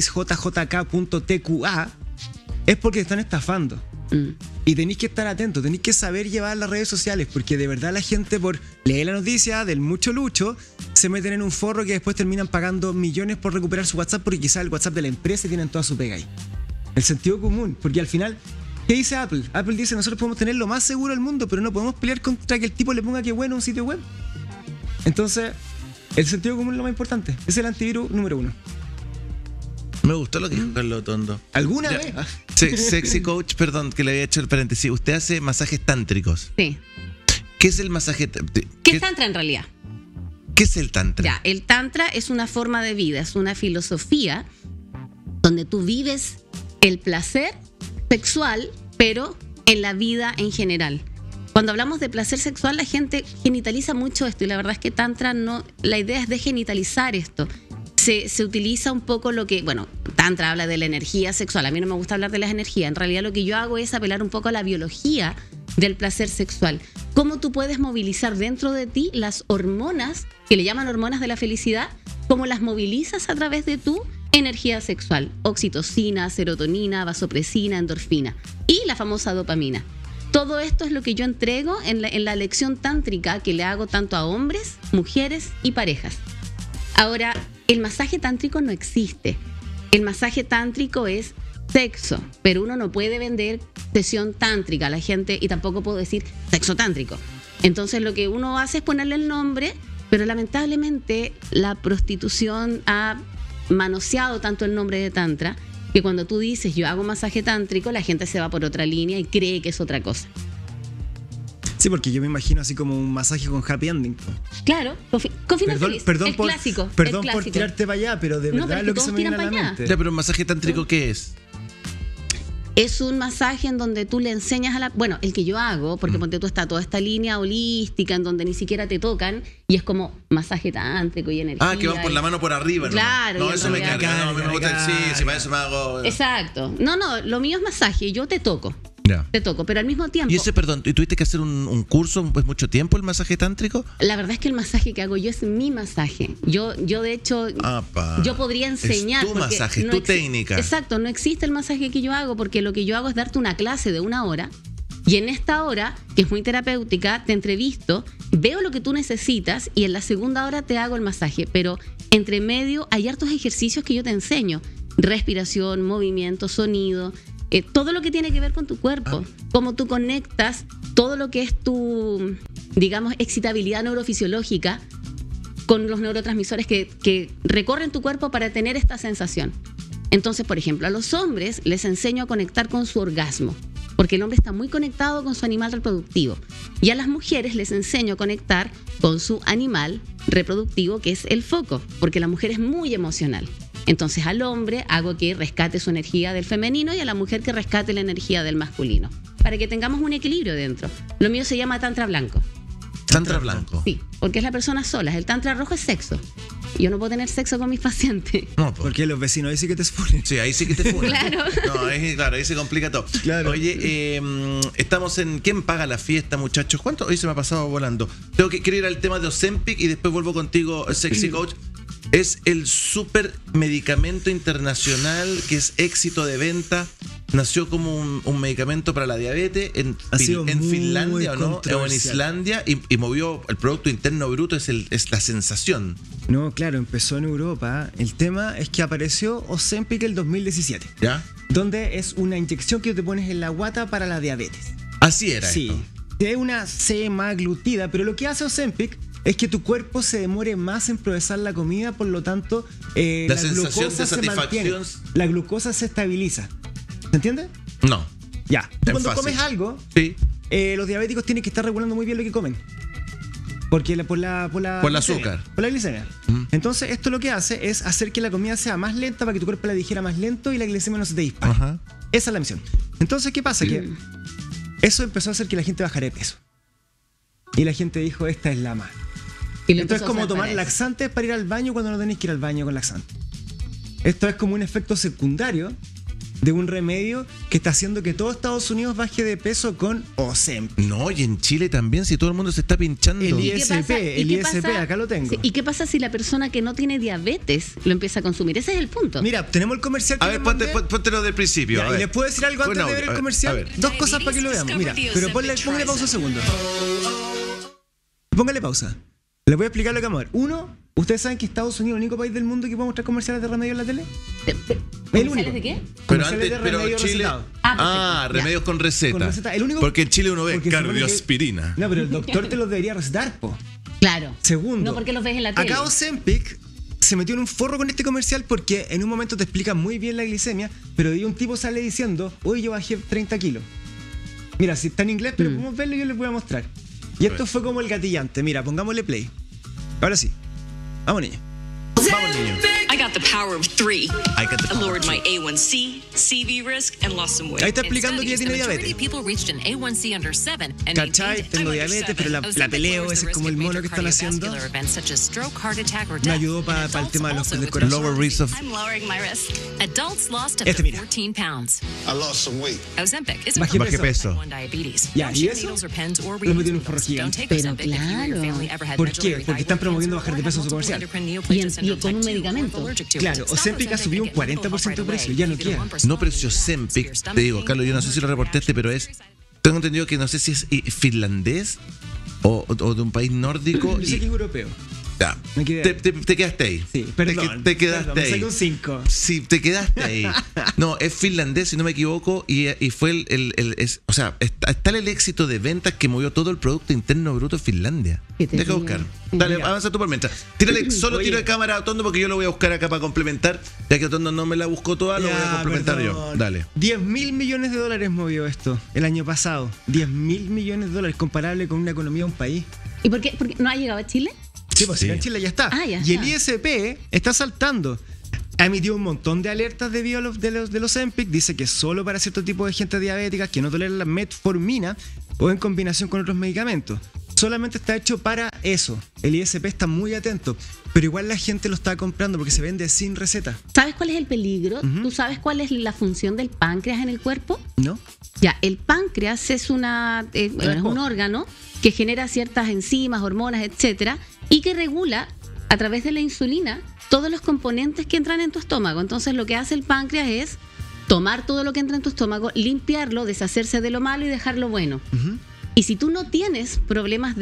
xxjjk.tqa, es porque te están estafando. Y tenéis que estar atentos, tenéis que saber llevar las redes sociales, porque de verdad la gente por leer la noticia del mucho lucho se meten en un forro que después terminan pagando millones por recuperar su WhatsApp, porque quizás el WhatsApp de la empresa y tienen toda su pega ahí. El sentido común, porque al final, ¿qué dice Apple? Apple dice, nosotros podemos tener lo más seguro del mundo, pero no podemos pelear contra que el tipo le ponga que bueno a un sitio web. Entonces, el sentido común es lo más importante. Es el antivirus número 1. Me gustó lo que dijo Carlos Otondo. ¿Alguna Ya. vez? Sexy coach, perdón, que le había hecho el paréntesis. Usted hace masajes tántricos. Sí. ¿Qué es el masaje? ¿Qué es tantra en realidad? ¿Qué es el tantra? Ya, el tantra es una forma de vida, es una filosofía donde tú vives el placer sexual, pero en la vida en general. Cuando hablamos de placer sexual, la gente genitaliza mucho esto y la verdad es que tantra no, la idea es desgenitalizar esto. Se utiliza un poco lo que, bueno, tantra habla de la energía sexual, a mí no me gusta hablar de las energías, en realidad lo que yo hago es apelar un poco a la biología del placer sexual. Cómo tú puedes movilizar dentro de ti las hormonas, que le llaman hormonas de la felicidad, cómo las movilizas a través de tu energía sexual. Oxitocina, serotonina, vasopresina, endorfina y la famosa dopamina. Todo esto es lo que yo entrego en la lección tántrica que le hago tanto a hombres, mujeres y parejas. Ahora, el masaje tántrico no existe. El masaje tántrico es sexo, pero uno no puede vender sesión tántrica a la gente y tampoco puedo decir sexo tántrico. Entonces lo que uno hace es ponerle el nombre, pero lamentablemente la prostitución ha manoseado tanto el nombre de tantra que cuando tú dices yo hago masaje tántrico, la gente se va por otra línea y cree que es otra cosa. Sí, porque yo me imagino así como un masaje con happy ending. Claro, con final feliz. El clásico. Perdón el por clásico. tirarte para allá, pero de No, verdad pero es lo que todos se me viene a tiran la para allá. mente. Ya, pero un masaje tántrico, ¿qué es? Es un masaje en donde tú le enseñas a la... Bueno, el que yo hago, porque ponte tú está toda esta línea holística en donde ni siquiera te tocan y es como masaje tántrico y energía. Ah, que van por la mano por arriba, ¿no? Claro, No, y eso en me realidad- carga. No, a mí me gusta. Sí, sí, para eso me hago. Exacto. No, lo mío es masaje, yo te toco. Ya. Te toco, pero al mismo tiempo... Y ese, perdón, ¿y tuviste que hacer un curso, pues mucho tiempo, el masaje tántrico? La verdad es que el masaje que hago yo es mi masaje. Yo de hecho, Apa. yo podría enseñar. Es tu porque masaje, es no tu exi- técnica. Exacto, no existe el masaje que yo hago porque lo que yo hago es darte una clase de 1 hora y en esta hora, que es muy terapéutica, te entrevisto, veo lo que tú necesitas y en la segunda hora te hago el masaje. Pero entre medio hay hartos ejercicios que yo te enseño. Respiración, movimiento, sonido... todo lo que tiene que ver con tu cuerpo, cómo tú conectas todo lo que es tu, digamos, excitabilidad neurofisiológica con los neurotransmisores que recorren tu cuerpo para tener esta sensación. Entonces, por ejemplo, a los hombres les enseño a conectar con su orgasmo, porque el hombre está muy conectado con su animal reproductivo. Y a las mujeres les enseño a conectar con su animal reproductivo, que es el foco, porque la mujer es muy emocional. Entonces al hombre hago que rescate su energía del femenino y a la mujer que rescate la energía del masculino, para que tengamos un equilibrio dentro. Lo mío se llama tantra blanco. Tantra blanco. Sí, porque es la persona sola. El tantra rojo es sexo. Yo no puedo tener sexo con mis pacientes. No, pues. Porque los vecinos ahí sí que te exponen. Sí, ahí sí que te funan. Claro. No, claro, ahí se complica todo. Claro. Oye, estamos en ¿quién paga la fiesta, muchachos? ¿Cuánto? Hoy se me ha pasado volando. Quiero ir al tema de Ozempic y después vuelvo contigo, Sexy Coach. Es el super medicamento internacional que es éxito de venta. Nació como un medicamento para la diabetes en Finlandia, ¿o no? O en Islandia y movió el Producto Interno Bruto, es la sensación. No, claro, empezó en Europa. El tema es que apareció Ozempic el 2017. ¿Ya? Donde es una inyección que te pones en la guata para la diabetes. Así era Sí, esto. es una semaglutida, pero lo que hace Ozempic es que tu cuerpo se demore más en procesar la comida, por lo tanto, La sensación glucosa de se mantiene. satisfacción. La glucosa se estabiliza. ¿Se entiende? No. Ya. Tú cuando fácil. comes algo, Sí. los diabéticos tienen que estar regulando muy bien lo que comen. Porque por el azúcar. Por la glicemia. Entonces, esto lo que hace es hacer que la comida sea más lenta para que tu cuerpo la digiera más lento y la glicemia no se te dispare. Ajá. Esa es la misión. Entonces, ¿qué pasa? Que eso empezó a hacer que la gente bajara de peso. Y la gente dijo, esta es la más. Y lo Esto es empezó a como usar tomar para eso. laxantes para ir al baño cuando no tenéis que ir al baño con laxante. Esto es como un efecto secundario de un remedio que está haciendo que todo Estados Unidos baje de peso con Ozempic. No, y en Chile también, si todo el mundo se está pinchando. El ¿Y qué ISP, pasa? ¿Y el qué ISP, pasa? acá lo tengo. Sí, ¿y qué pasa si la persona que no tiene diabetes lo empieza a consumir? Ese es el punto. Mira, tenemos el comercial que A ver, les mandé. póntelo del principio. Ya, a y ver. les puedo decir algo antes Bueno, de ver a el ver, comercial. a ver. Dos cosas para que lo veamos. Mira, pero póngale pausa un segundo. Póngale pausa. Les voy a explicar lo que vamos a ver. Uno, ¿ustedes saben que Estados Unidos es el único país del mundo que puede mostrar comerciales de remedios en la tele? El único. ¿Comerciales de qué? Pero Comerciales antes, de pero remedios Chile. recetados. Perfecto. Remedios con receta. Con receta. El único- Porque en Chile uno ve Porque se supone que- cardioaspirina. No, pero el doctor te los debería recetar, po. Claro. Segundo. No porque los ves en la tele. Acá Ozempic se metió en un forro con este comercial porque en un momento te explica muy bien la glicemia, pero de ahí un tipo sale diciendo, hoy yo bajé 30 kilos. Mira, si está en inglés, pero podemos verlo y yo les voy a mostrar. Y esto fue como el gatillante. Mira, pongámosle play. Ahora sí. Vamos, niño. Vamos, niño. I got the power of 3. I got the I lowered power my A1C, CV risk, and lost some weight. Ahí está explicando que ya tiene diabetes. ¿Cachai? Tengo diabetes, pero la peleo, ese es como el mono que están haciendo. Me ayudó para el tema de los del corazón. Lower risk of. I'm lowering my risk. Adults lost up Este, to mira. 14 pounds. I lost some weight. Ozempic is Bajé Bajé peso. Type 1 diabetes. Ya, Don't ¿y share eso? needles or pens or Lo metí en un reusable forro needles. gigante. Don't take Pero Ozempic if you or your claro. family ever had ¿Por medullary qué? Porque están thyroid promoviendo cancer bajar de or peso en su had comercial. multiple endocrine neoplasia Y syndrome con un type 2 or medicamento. if allergic to it. Claro, Stop Ozempic ha subido un and get mental 40% de health right precio, ya no away. Either queda. lump or No, pero si swelling in the abdomen, Ozempic, your stomach te digo, pain, Carlos, yo no sé si lo reportaste, pero es. Tengo entendido que no sé si es finlandés o de un país nórdico. Yo sé que es europeo. Ya, Me quedé- te quedaste ahí. Sí, perdón. Te quedaste Perdón, me ahí. saqué un 5. Sí, te quedaste ahí. No, es finlandés, si no me equivoco, y fue o sea, está el éxito de ventas que movió todo el Producto Interno Bruto en Finlandia. ¿Qué te Deja digo? buscar. Dale, Mira. avanza tú por mientras. Tírale, solo Oye. tiro de cámara a Otondo porque yo lo voy a buscar acá para complementar. Ya que Otondo no me la buscó toda, lo voy a complementar yo. Dale. 10.000 millones de dólares movió esto el año pasado. 10.000 millones de dólares, comparable con una economía de un país. ¿Y por qué no ha llegado a Chile? Sí, pues Sí. acá en Chile ya está. Ah, ya y el está. ISP está saltando. Ha emitido un montón de alertas debido a de los Ozempic. Dice que solo para cierto tipo de gente diabética que no tolera la metformina o en combinación con otros medicamentos. Solamente está hecho para eso. El ISP está muy atento. Pero igual la gente lo está comprando porque se vende sin receta. ¿Sabes cuál es el peligro? ¿Tú sabes cuál es la función del páncreas en el cuerpo? ¿No? Ya, el páncreas es bueno, es un órgano que genera ciertas enzimas, hormonas, etcétera, y que regula a través de la insulina todos los componentes que entran en tu estómago. Entonces, lo que hace el páncreas es tomar todo lo que entra en tu estómago, limpiarlo, deshacerse de lo malo y dejar lo bueno. Y si tú no tienes problemas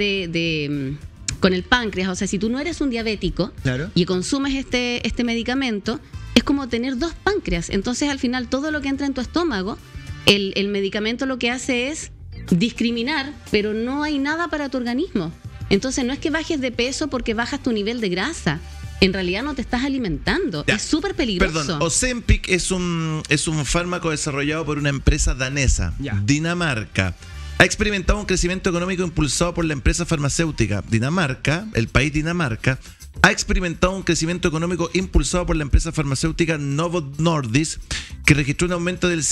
con el páncreas, o sea, si tú no eres un diabético Claro. y consumes este medicamento, es como tener dos páncreas. Entonces, al final, todo lo que entra en tu estómago, el medicamento lo que hace es discriminar, pero no hay nada para tu organismo. Entonces, no es que bajes de peso porque bajas tu nivel de grasa. En realidad no te estás alimentando. Ya. Es súper peligroso. Perdón, Ozempic es un fármaco desarrollado por una empresa danesa, Ya. Dinamarca. Ha experimentado un crecimiento económico impulsado por la empresa farmacéutica Dinamarca, el país Dinamarca, ha experimentado un crecimiento económico impulsado por la empresa farmacéutica Novo Nordisk, que registró un aumento del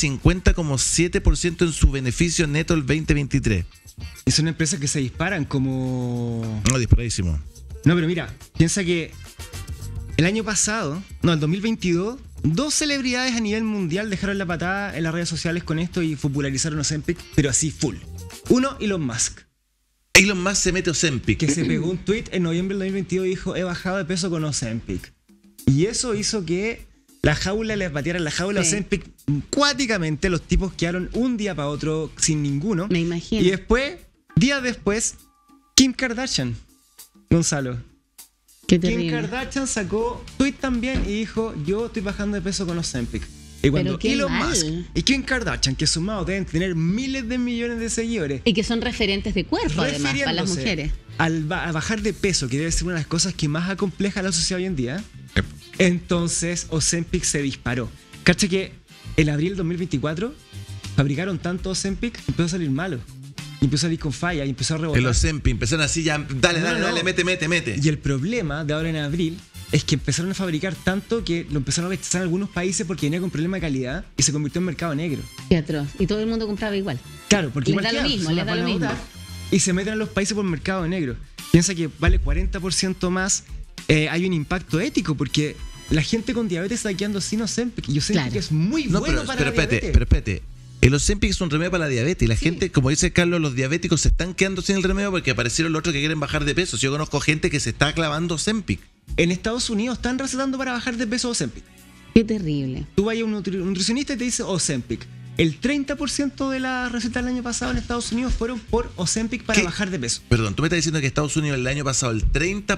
50,7% en su beneficio neto el 2023. Y son empresas que se disparan como... No, disparadísimo. No, pero mira, piensa que el año pasado, no, el 2022, 2 celebridades a nivel mundial dejaron la patada en las redes sociales con esto y popularizaron Ozempic, pero así full. Uno, Elon Musk, Elon Musk se mete Ozempic. que se pegó un tweet en noviembre del 2022 y dijo: he bajado de peso con Ozempic. Y eso hizo que la jaula les batieran la jaula Sí. Ozempic cuáticamente. Los tipos quedaron un día para otro sin ninguno. Me imagino. Y después, días después, Kim Kardashian, Gonzalo. Qué Kim terrible. Kardashian sacó tweet también y dijo: yo estoy bajando de peso con Ozempic. Y cuando Pero qué Elon mal. Musk y Kim Kardashian, que sumados deben tener miles de millones de seguidores, Y que son referentes de cuerpo, además, para las refiriéndose mujeres. a bajar de peso, que debe ser una de las cosas que más acompleja a la sociedad hoy en día, entonces Ozempic se disparó. Cacha que en abril del 2024 fabricaron tanto Ozempic que empezó a salir malo. Y empezó a salir con falla y empezó a rebotar. El Ozempic empezaron así ya, dale, No, dale, no. dale, mete. Y el problema de ahora en abril es que empezaron a fabricar tanto que lo empezaron a rechazar en algunos países porque venía con problema de calidad y se convirtió en mercado negro. Qué atroz. Y todo el mundo compraba igual. Claro, porque Les igual da lo quedan, mismo, se les las da van lo a mismo. botar. Y se meten a los países por mercado negro. Piensa que vale 40% más. Hay un impacto ético porque la gente con diabetes está quedando sin Ozempic. Y Ozempic Claro. es muy No, bueno pero, para pero la espérate, diabetes. pero espérate. El Ozempic es un remedio para la diabetes y la gente, como dice Carlos, los diabéticos se están quedando sin el remedio porque aparecieron los otros que quieren bajar de peso. Yo conozco gente que se está clavando Ozempic. En Estados Unidos están recetando para bajar de peso Ozempic. Qué terrible. Tú vas a un nutricionista y te dice Ozempic. El 30% de las recetas del año pasado en Estados Unidos fueron por Ozempic para ¿Qué? bajar de peso. Perdón, tú me estás diciendo que Estados Unidos el año pasado el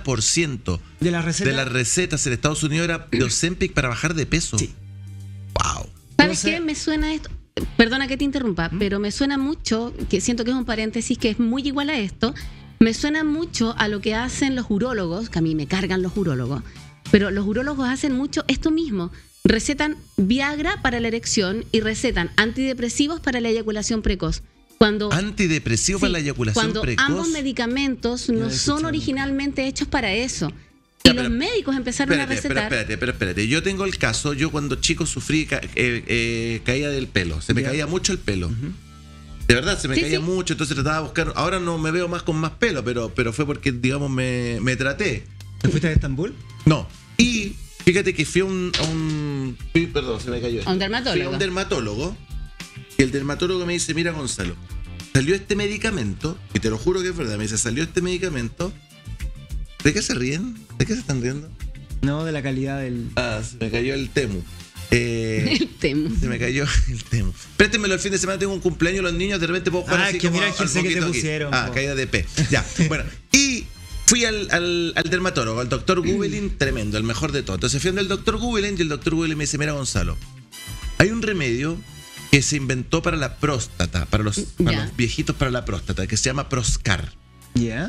30% De las recetas. de las recetas en Estados Unidos era de Ozempic para bajar de peso. Sí. Wow. ¿Sabes Entonces- qué? Me suena esto. Perdona que te interrumpa, pero me suena mucho, que siento que es un paréntesis que es muy igual a esto. Me suena mucho a lo que hacen los urólogos, que a mí me cargan los urólogos, pero los urólogos hacen mucho esto mismo. Recetan Viagra para la erección y recetan antidepresivos para la eyaculación precoz. Cuando Antidepresivo para la eyaculación cuando precoz. ambos medicamentos Ya no he son escuchado. originalmente hechos para eso. Ya, Y pero- los médicos empezaron a recetar. Espérate. Yo tengo el caso, yo cuando chico sufrí caída del pelo. Se me Ya. caía mucho el pelo. De verdad, se me Sí, caía sí. mucho, entonces trataba de buscar. Ahora no me veo más con más pelo, pero fue porque, digamos, me traté. ¿Te fuiste a Estambul? No. Y fíjate que fui perdón, se me cayó esto. A un dermatólogo. Fui a un dermatólogo. Y el dermatólogo me dice: mira, Gonzalo, salió este medicamento, y te lo juro que es verdad, me dice: salió este medicamento. ¿De qué se ríen? ¿De qué se están riendo? No, de la calidad del. Ah, se me cayó el Temu. El tema. Se me cayó el Temu. Préstenmelo el fin de semana, tengo un cumpleaños, los niños de repente puedo jugar Ah, así que como mira el al jersey que te poquito aquí. pusieron, Ah, po. caída de P. Ya, bueno. Y fui al dermatólogo, al doctor Gubelin, tremendo, el mejor de todo. Entonces fui al doctor Gubelin y el doctor Gubelin me dice: mira, Gonzalo, hay un remedio que se inventó para la próstata, para los Ya. viejitos para la próstata, que se llama Proscar. ¿Ya?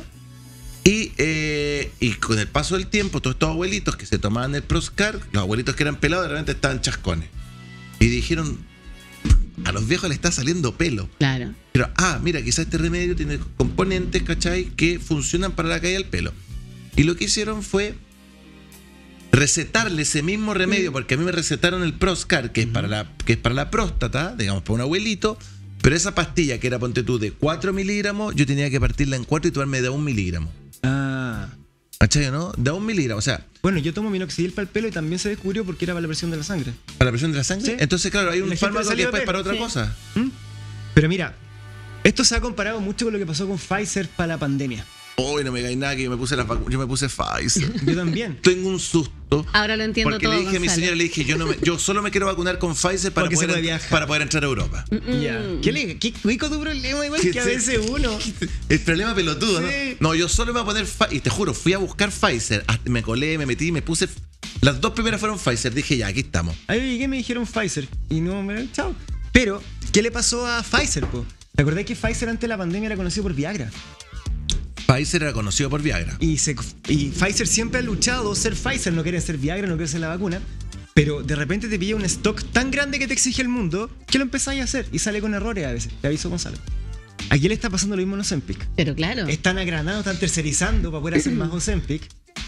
Y con el paso del tiempo, todos estos abuelitos que se tomaban el Proscar, los abuelitos que eran pelados, de repente estaban chascones. Y dijeron: a los viejos les está saliendo pelo. Claro. Pero, mira, quizás este remedio tiene componentes, ¿cachai?, que funcionan para la caída del pelo. Y lo que hicieron fue recetarle ese mismo remedio, porque a mí me recetaron el Proscar, que es para la próstata, digamos, para un abuelito. Pero esa pastilla, que era, ponte tú, de 4 miligramos, yo tenía que partirla en 4 y tomarme de 1 miligramo. Ah. ¿Cachai, no? De 1 miligramo. O sea, Bueno, yo tomo minoxidil para el pelo y también se descubrió porque era para la presión de la sangre. para la presión de la sangre. Sí. Entonces, claro, hay La un gente fármaco le que salió después pelo, para otra sí. cosa. Pero mira, esto se ha comparado mucho con lo que pasó con Pfizer para la pandemia. Hoy no me cae nada que yo me puse Pfizer. Yo también. Tengo un susto. Ahora lo entiendo Porque todo, le dije a mi Gonzalo. señora, le dije: yo solo me quiero vacunar con Pfizer para Porque se puede poder, viajar. para poder entrar a Europa. Ya. ¿Qué cuico tu problema igual Que que a sí. veces uno? El problema pelotudo, Sí. ¿no? No, yo solo me voy a poner Pfizer. Y te juro, fui a buscar Pfizer. Me colé, me metí, me puse. Las dos primeras fueron Pfizer. Dije: ya, aquí estamos. Ahí llegué y me dijeron Pfizer. Y no, chao. Pero, ¿qué le pasó a Pfizer, po? ¿Te acordás que Pfizer antes de la pandemia era conocido por Viagra? Pfizer era conocido por Viagra. Y Pfizer siempre ha luchado ser Pfizer, no quiere ser Viagra, no quiere ser la vacuna. Pero de repente te pilla un stock tan grande que te exige el mundo que lo empezáis a hacer y sale con errores a veces. Te aviso, Gonzalo. Aquí le está pasando lo mismo en Ozempic. Pero claro. Están agranando, están tercerizando para poder hacer más Ozempic.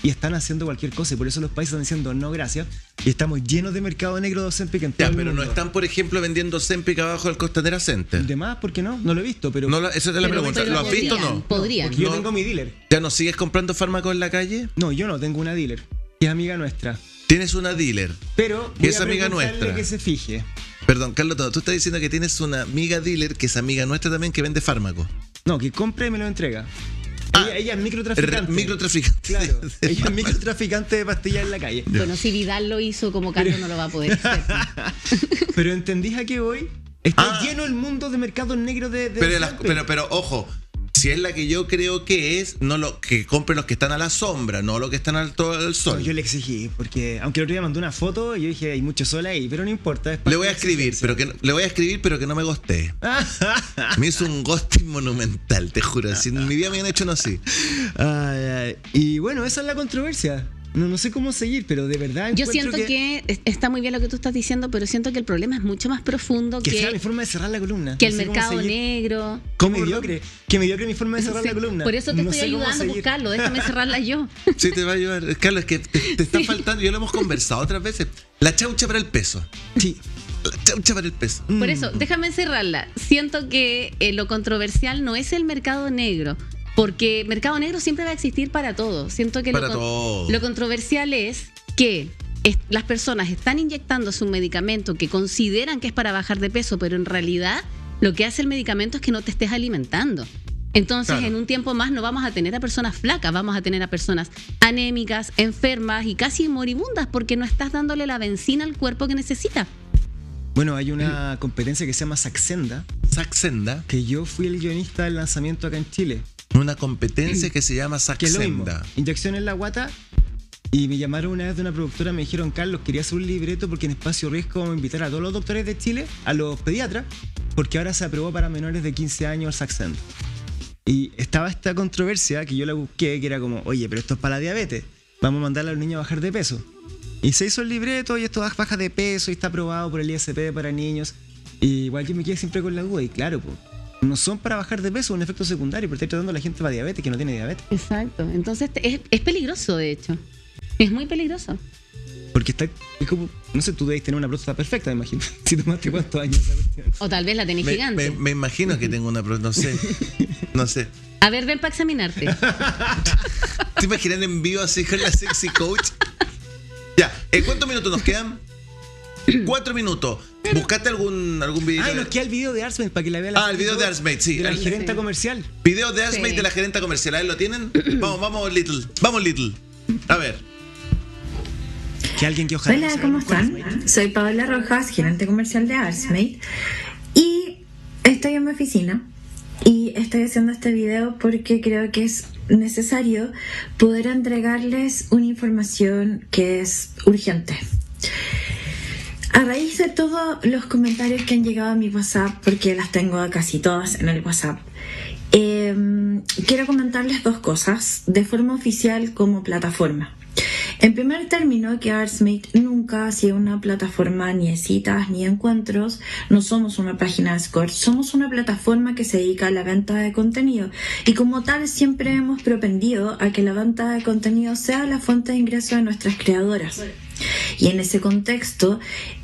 y están haciendo cualquier cosa. Y por eso los países están diciendo no, gracias. Y estamos llenos de mercado negro de Ozempic en todo Ya, el pero no mundo. están, por ejemplo, vendiendo Ozempic abajo del Costanera Center. De más, ¿por qué no? No lo he visto, pero. No, esa es la pregunta. ¿Lo has visto o no? Podrían. Porque yo No. tengo mi dealer. ¿Ya no sigues comprando fármacos en la calle? No, yo no tengo una dealer. Que es amiga nuestra. Tienes una dealer. Pero Que voy es a amiga preguntarle nuestra. que se fije. Perdón, Carlos, tú estás diciendo que tienes una amiga dealer que es amiga nuestra también que vende fármacos. No, que compre y me lo entrega. Ah, ella es microtraficante. Microtraficante. Claro, de ella es fármacos. microtraficante de pastillas en la calle. Bueno, si Vidal lo hizo como Carlos no lo va a poder hacer. Pero ¿entendís a qué voy? Está Ah. lleno el mundo de mercados negros de Pero ojo, si es la que yo creo que es, no lo que compren los que están a la sombra, no los que están al sol. No, yo le exigí, porque aunque el otro día mandó una foto, yo dije, hay mucho sol ahí, pero no importa. es parte Le voy a de la escribir, exigencia. pero que no me gostee. Me hizo un ghosting monumental, te juro. Si en mi vida me han hecho no así. Ay, ay. Y bueno, esa es la controversia. No sé cómo seguir, pero de verdad Yo encuentro siento que está muy bien lo que tú estás diciendo, pero siento que el problema es mucho más profundo que sea mi que forma de cerrar la columna. el No sé cómo mercado seguir. negro. Qué mediocre. Qué mediocre mi forma de cerrar Sí, la columna. por eso te No estoy sé cómo ayudando a seguir. buscarlo, déjame cerrarla yo. Sí, te va a ayudar. Carlos, es que te está faltando, ya lo hemos conversado otras veces. La chaucha para el peso. Sí. La chaucha para el peso. Por eso, déjame cerrarla. Siento que lo controversial no es el mercado negro, porque mercado negro siempre va a existir para todo. Siento que Para todo. lo controversial es que las personas están inyectándose un medicamento que consideran que es para bajar de peso, pero en realidad lo que hace el medicamento es que no te estés alimentando. Entonces, Claro. en un tiempo más no vamos a tener a personas flacas, vamos a tener a personas anémicas, enfermas y casi moribundas porque no estás dándole la benzina al cuerpo que necesita. Bueno, hay una competencia que se llama Saxenda, Saxenda, que yo fui el guionista del lanzamiento acá en Chile. una competencia que se llama Que es lo mismo. Saxenda. Inyección en la guata. Y me llamaron una vez de una productora, me dijeron, Carlos, quería hacer un libreto porque en Espacio Riesgo vamos a invitar a todos los doctores de Chile, a los pediatras, porque ahora se aprobó para menores de 15 años el Saxenda. Y estaba esta controversia que yo la busqué, que era como, oye, pero esto es para la diabetes, vamos a mandar a los niños a bajar de peso. Y se hizo el libreto y esto baja de peso y está aprobado por el ISP para niños. Y igual yo me quedé siempre con la duda, y claro, pues, no son para bajar de peso, un efecto secundario, pero estoy tratando a la gente para diabetes que no tiene diabetes. Exacto. Entonces es peligroso, de hecho. Es muy peligroso. Porque está, es como, no sé, tú debes tener una próstata perfecta, me imagino. Si tomaste cuántos años esa cuestión. O tal vez la tenés gigante. Me imagino que tengo una, no sé. No sé. A ver, ven para examinarte. ¿Te imaginas en vivo así con la sexy coach? Ya, ¿cuántos minutos nos quedan? 4 minutos. ¿Buscaste algún video? Ay, nos queda el video de Arsmate para que la vea la El video de Arsmate, sí. de la El gerenta Sí. comercial. video de Arsmate Sí. de la gerenta comercial. ¿Ahí lo tienen? Vamos, Little. Vamos, Little. A ver. Que alguien que ojalá. Hola, sepa ¿cómo cuál es están? Arsmate. Soy Paola Rojas, gerente comercial de Arsmate. Y estoy en mi oficina y estoy haciendo este video porque creo que es necesario poder entregarles una información que es urgente. A raíz de todos los comentarios que han llegado a mi WhatsApp, porque las tengo casi todas en el WhatsApp, quiero comentarles dos cosas de forma oficial como plataforma. En primer término, que Arsmate nunca ha sido una plataforma ni de citas ni de encuentros, no somos una página de escort, somos una plataforma que se dedica a la venta de contenido y como tal siempre hemos propendido a que la venta de contenido sea la fuente de ingreso de nuestras creadoras. Y en ese contexto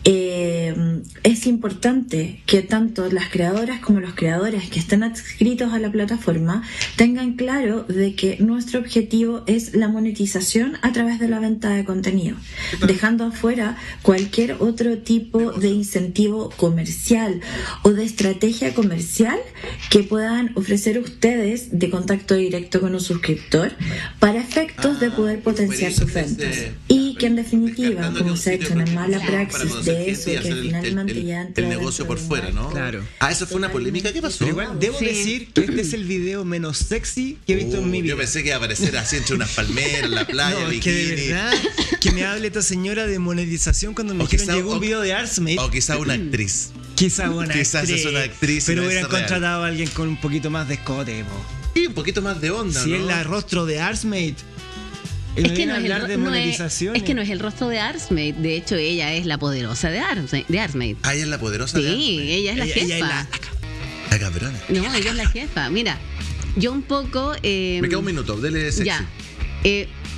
es importante que tanto las creadoras como los creadores que estén adscritos a la plataforma tengan claro de que nuestro objetivo es la monetización a través de la venta de contenido, dejando afuera cualquier otro tipo de incentivo comercial o de estrategia comercial que puedan ofrecer ustedes de contacto directo con un suscriptor para efectos de poder potenciar sus ventas. Y que en definitiva, como se ha hecho una mala praxis de eso, que finalmente ya entra el negocio por dentro de fuera, un ¿no? marco. Claro. Eso fue una polémica. ¿Qué pasó? Pero igual debo Sí. decir que este es el video menos sexy que he visto en mi vida. Yo pensé que iba a aparecer así entre unas palmeras, en la playa, No, es que de bikini. verdad que me hable esta señora de monetización cuando me O dijeron quizá- llegó un video de Arsmate. O quizá una actriz. Quizás una Quizás actriz, es una actriz y pero no hubieran es real. contratado a alguien con un poquito más de escote, po. Y un poquito más de onda, Si ¿no? es la rostro de Arsmate. Y Es que no es, hablar de el, no es, monetización. es que no es el rostro de Arsmate. De hecho, ella es la poderosa de Arsmate. Ah, ella es la poderosa de Sí, Arsmate. ella es la jefa. Ella es La cabrona. No, ella es la jefa. Mira, yo un poco... Me queda un minuto, dele sexy. Ya.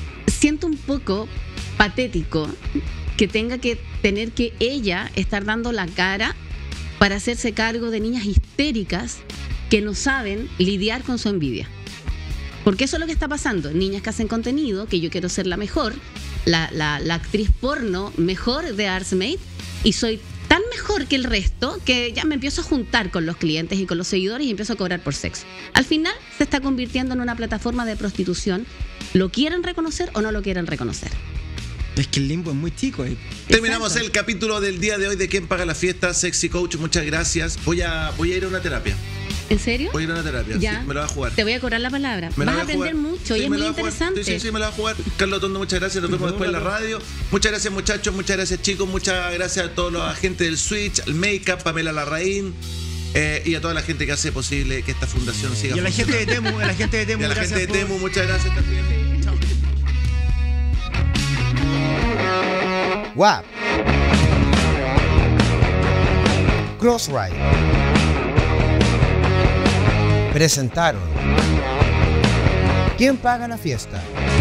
siento un poco patético que tenga que tener que ella estar dando la cara para hacerse cargo de niñas histéricas que no saben lidiar con su envidia. Porque eso es lo que está pasando. Niñas que hacen contenido, que yo quiero ser la mejor, la actriz porno mejor de Artsmate, y soy tan mejor que el resto que ya me empiezo a juntar con los clientes y con los seguidores y empiezo a cobrar por sexo. Al final se está convirtiendo en una plataforma de prostitución. ¿Lo quieren reconocer o no lo quieren reconocer? Es que el limbo es muy chico. Terminamos Exacto. el capítulo del día de hoy de ¿Quién paga la fiesta? Sexy Coach, muchas gracias. Voy a ir a una terapia. ¿En serio? Voy a ir a una terapia. Ya. Sí, me lo va a jugar. Te voy a cobrar la palabra. Me la Vas a voy jugar. aprender mucho Sí, y es me muy la voy a jugar. interesante. Sí, me la va a jugar. Carlos Tondo, muchas gracias. Nos vemos después en la radio. Muchas gracias, muchachos. Muchas gracias, chicos. Muchas gracias a todos los agentes del Switch, al Makeup, Pamela Larraín y a toda la gente que hace posible que esta fundación siga Y a la gente de funcionando. Temu, a la gente de Temu, Y a la gente de gracias Temu, muchas gracias también. Chao. WAP, Crossride presentaron ¿Quién paga la fiesta?